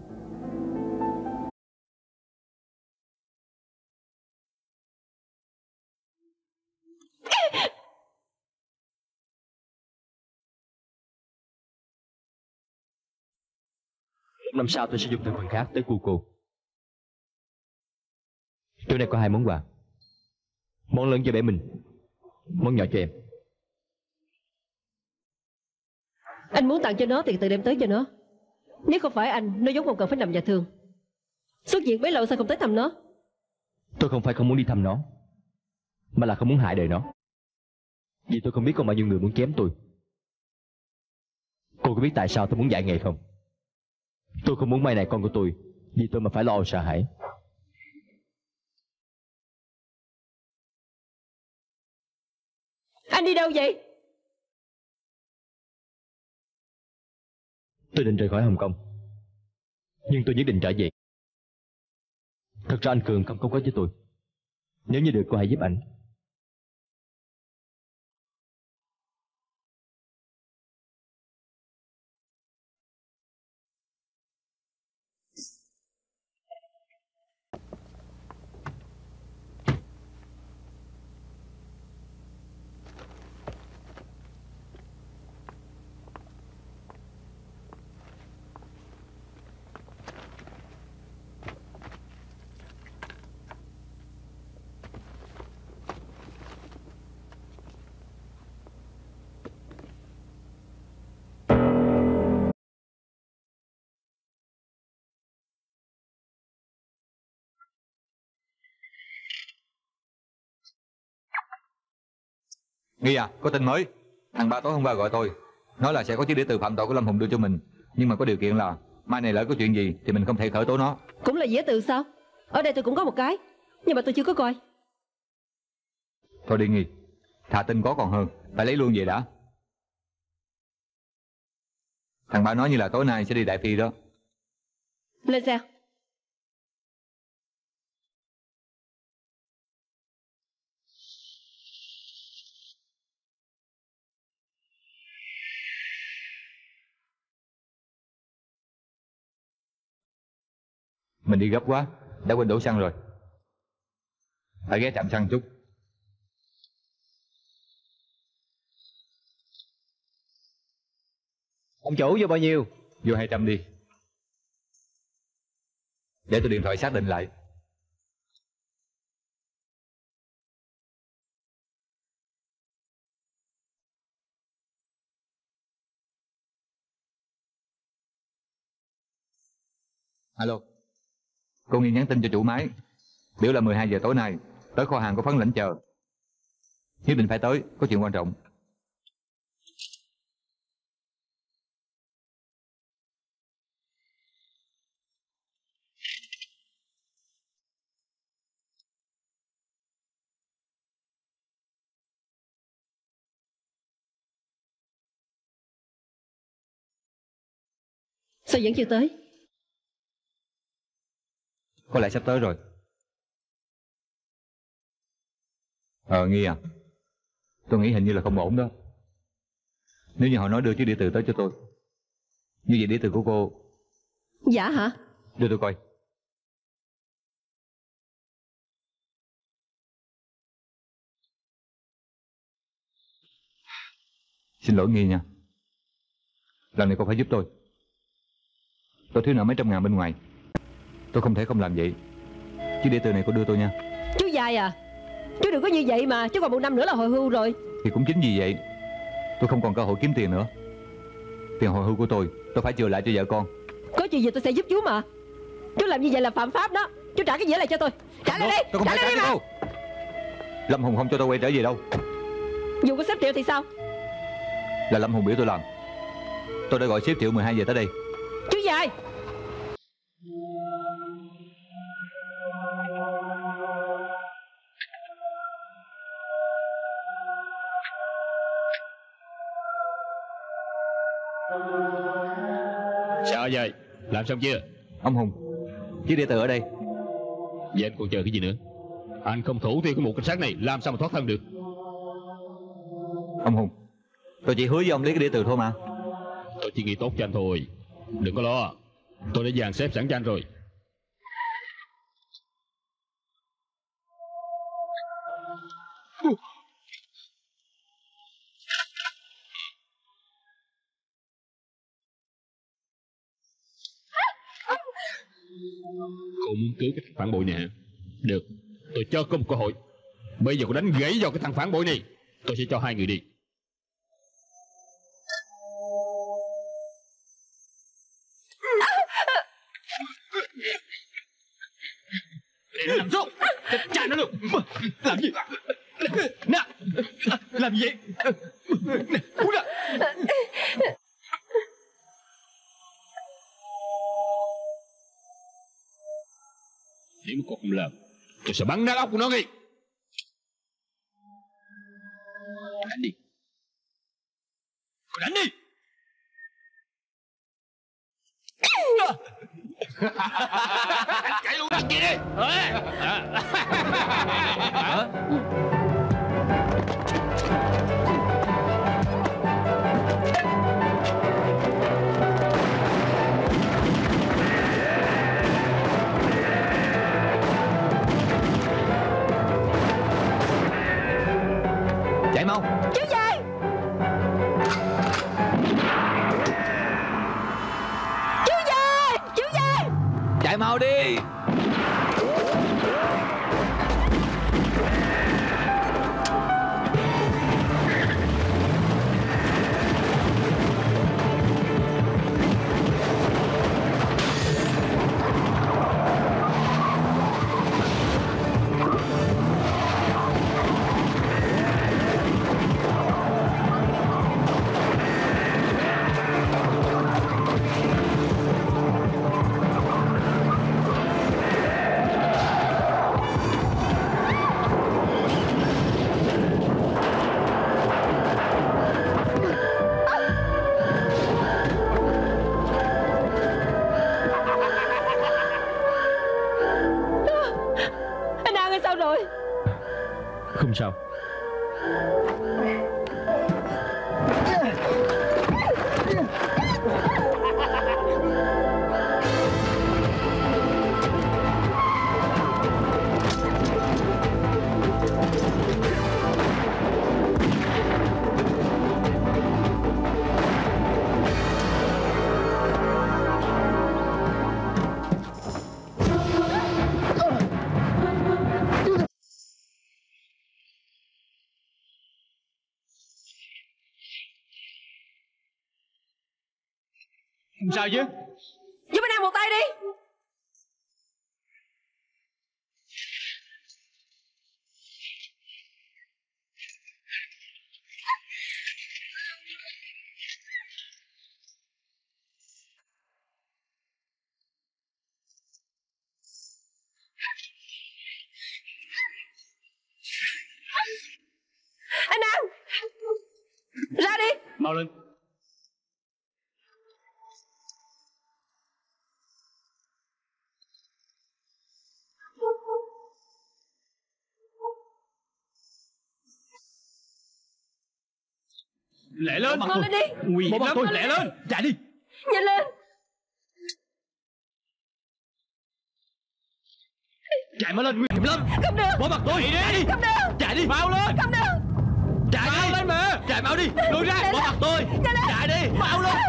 Năm sau tôi sẽ dùng thân phận khác tới cu cô. Chỗ này có hai món quà. Món lớn cho bé mình, món nhỏ cho em. Anh muốn tặng cho nó thì tự đem tới cho nó. Nếu không phải anh, nó giống không cần phải nằm nhà thương. Xuất viện bấy lâu sao không tới thăm nó? Tôi không phải không muốn đi thăm nó, mà là không muốn hại đời nó. Vì tôi không biết có bao nhiêu người muốn chém tôi. Cô có biết tại sao tôi muốn dạy nghề không? Tôi không muốn mai này con của tôi vì tôi mà phải lo sợ hãi. Anh đi đâu vậy? Tôi định rời khỏi Hồng Kông, nhưng tôi nhất định trở về. Thật ra anh Cường không có với tôi. Nếu như được cô hãy giúp anh. Nghi à, có tin mới. Thằng ba tối hôm qua gọi tôi, nói là sẽ có chiếc đĩa từ phạm tội của Lâm Hùng đưa cho mình, nhưng mà có điều kiện là mai này lỡ có chuyện gì thì mình không thể khởi tố nó. Cũng là dĩa từ sao? Ở đây tôi cũng có một cái, nhưng mà tôi chưa có coi. Thôi đi Nghi, thà tin có còn hơn, phải lấy luôn về đã. Thằng ba nói như là tối nay sẽ đi Đại Phi đó. Lên xe. Mình đi gấp quá, đã quên đổ xăng rồi. Phải ghé trạm xăng chút. Ông chủ vô bao nhiêu? Vô 200 đi. Để tôi điện thoại xác định lại. Alo. Cô Nghi nhắn tin cho chủ máy, biểu là 12 giờ tối nay tới kho hàng của Phấn Lãnh chờ. Nhất định phải tới, có chuyện quan trọng. Sao vẫn chưa tới? Có lẽ sắp tới rồi. Nghi à, tôi nghĩ hình như là không ổn đó. Nếu như họ nói đưa chiếc đĩa từ tới cho tôi, như vậy đĩa từ của cô... Dạ hả? Đưa tôi coi. Xin lỗi Nghi nha. Lần này cô phải giúp tôi. Tôi thiếu nợ mấy trăm ngàn bên ngoài. Tôi không thể không làm vậy. Chiếc đĩa từ này cô đưa tôi nha. Chú dài à, chú đừng có như vậy mà, chứ còn 1 năm nữa là hồi hưu rồi. Thì cũng chính vì vậy tôi không còn cơ hội kiếm tiền nữa. Tiền hồi hưu của tôi phải chừa lại cho vợ con. Có chuyện gì tôi sẽ giúp chú mà. Chú làm như vậy là phạm pháp đó. Chú trả cái dĩa lại cho tôi. Trả lại đi. Tôi không trả phải lại đi mà. đâu. Lâm Hùng không cho tôi quay trở về đâu. Dù có xếp Triệu thì sao? Là Lâm Hùng biểu tôi làm. Tôi đã gọi xếp Triệu 12 giờ tới đây. Chú dài. Sao vậy? Làm xong chưa? Ông Hùng, chiếc đĩa từ ở đây. Vậy anh còn chờ cái gì nữa? Anh không thủ tiêu cái mụ cảnh sát này, làm sao mà thoát thân được? Ông Hùng, tôi chỉ hứa với ông lấy cái đĩa từ thôi mà. Tôi chỉ nghĩ tốt cho anh thôi. Đừng có lo, tôi đã dàn xếp sẵn cho anh rồi. Cô muốn cứu cái thằng phản bội này hả? Được, tôi cho cô một cơ hội. Bây giờ cô đánh gãy vào cái thằng phản bội này, tôi sẽ cho hai người đi. Để nằm xuống, cha nó luôn. Làm gì? Nè, làm gì vậy? Nè, cút ra. Nếu mà cô không làm, tôi sẽ bắn nát óc của nó ngay. Đánh đi. Cô đánh đi. Chạy luôn đánh kia đi. Chạy mau. Chú về. Chú về. Chú về. Chạy mau đi. Anh An ơi, sao rồi? Không sao. Không sao chứ? Giúp anh An một tay đi. Anh An, ra đi. Mau lên. Lẹ lên. Mau lên đi. Nguy hiểm lắm. Lẹ lên. Chạy đi. Nhanh lên. Chạy mau lên, nguy hiểm lắm. Không được. Bỏ mặt tôi. Chạy đi. Không được. Chạy đi. Mau lên. Không được. Chạy mau lên mà. Chạy mau đi. Lùi ra. Bỏ mặt tôi. Chạy đi. Mau lên.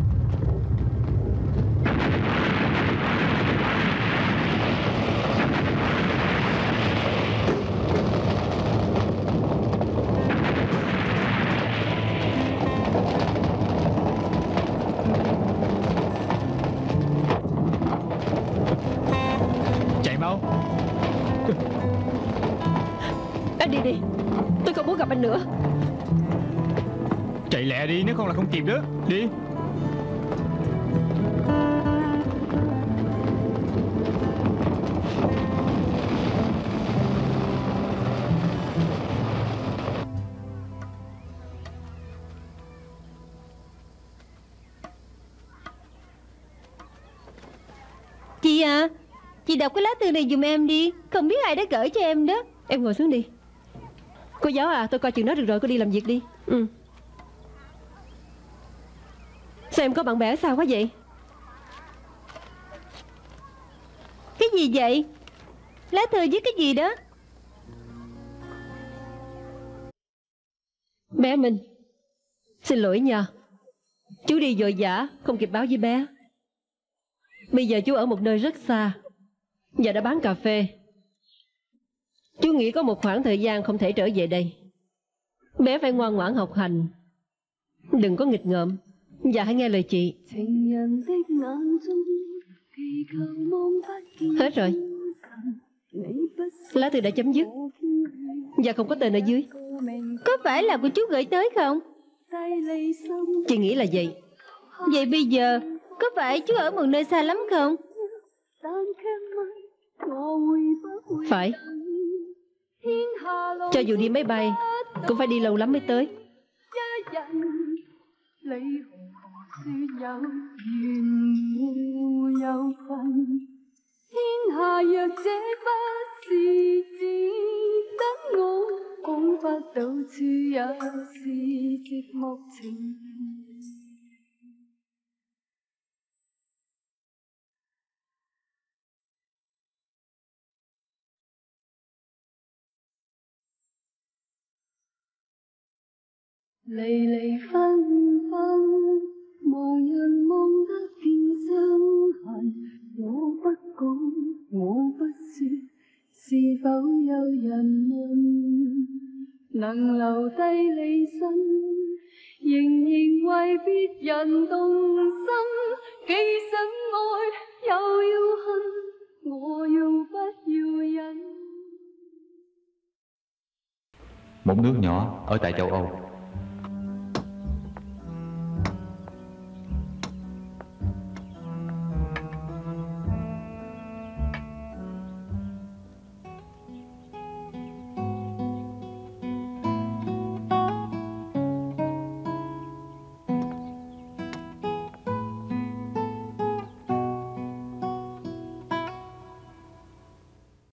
Chạy mau. Anh đi đi. Tôi không muốn gặp anh nữa. Chạy lẹ đi, nếu không là không kịp đó. Đi. chị đọc cái lá thư này giùm em đi. Không biết ai đã gửi cho em đó. Em ngồi xuống đi. Cô giáo à, tôi coi chừng nó được rồi, cô đi làm việc đi. Sao em có bạn bè sao quá vậy? Cái gì vậy? Lá thư viết cái gì đó? Bé Minh, xin lỗi nha. Chú đi vội vã, không kịp báo với bé. Bây giờ chú ở một nơi rất xa và đã bán cà phê. Chú nghĩ có một khoảng thời gian không thể trở về đây. Bé phải ngoan ngoãn học hành, đừng có nghịch ngợm, và hãy nghe lời chị. Hết rồi. Lá thư đã chấm dứt và không có tên ở dưới. Có phải là của chú gửi tới không? Chị nghĩ là vậy. Vậy bây giờ có phải chú ở một nơi xa lắm không? Phải. Cho dù đi máy bay cũng phải đi lâu lắm mới tới. 離離分分，無人望得見傷痕。我不講，我不說，是否有人問？能留低你身，仍然為別人動心。既想愛，又要恨，我要不要忍？ Một nước nhỏ ở tại châu Âu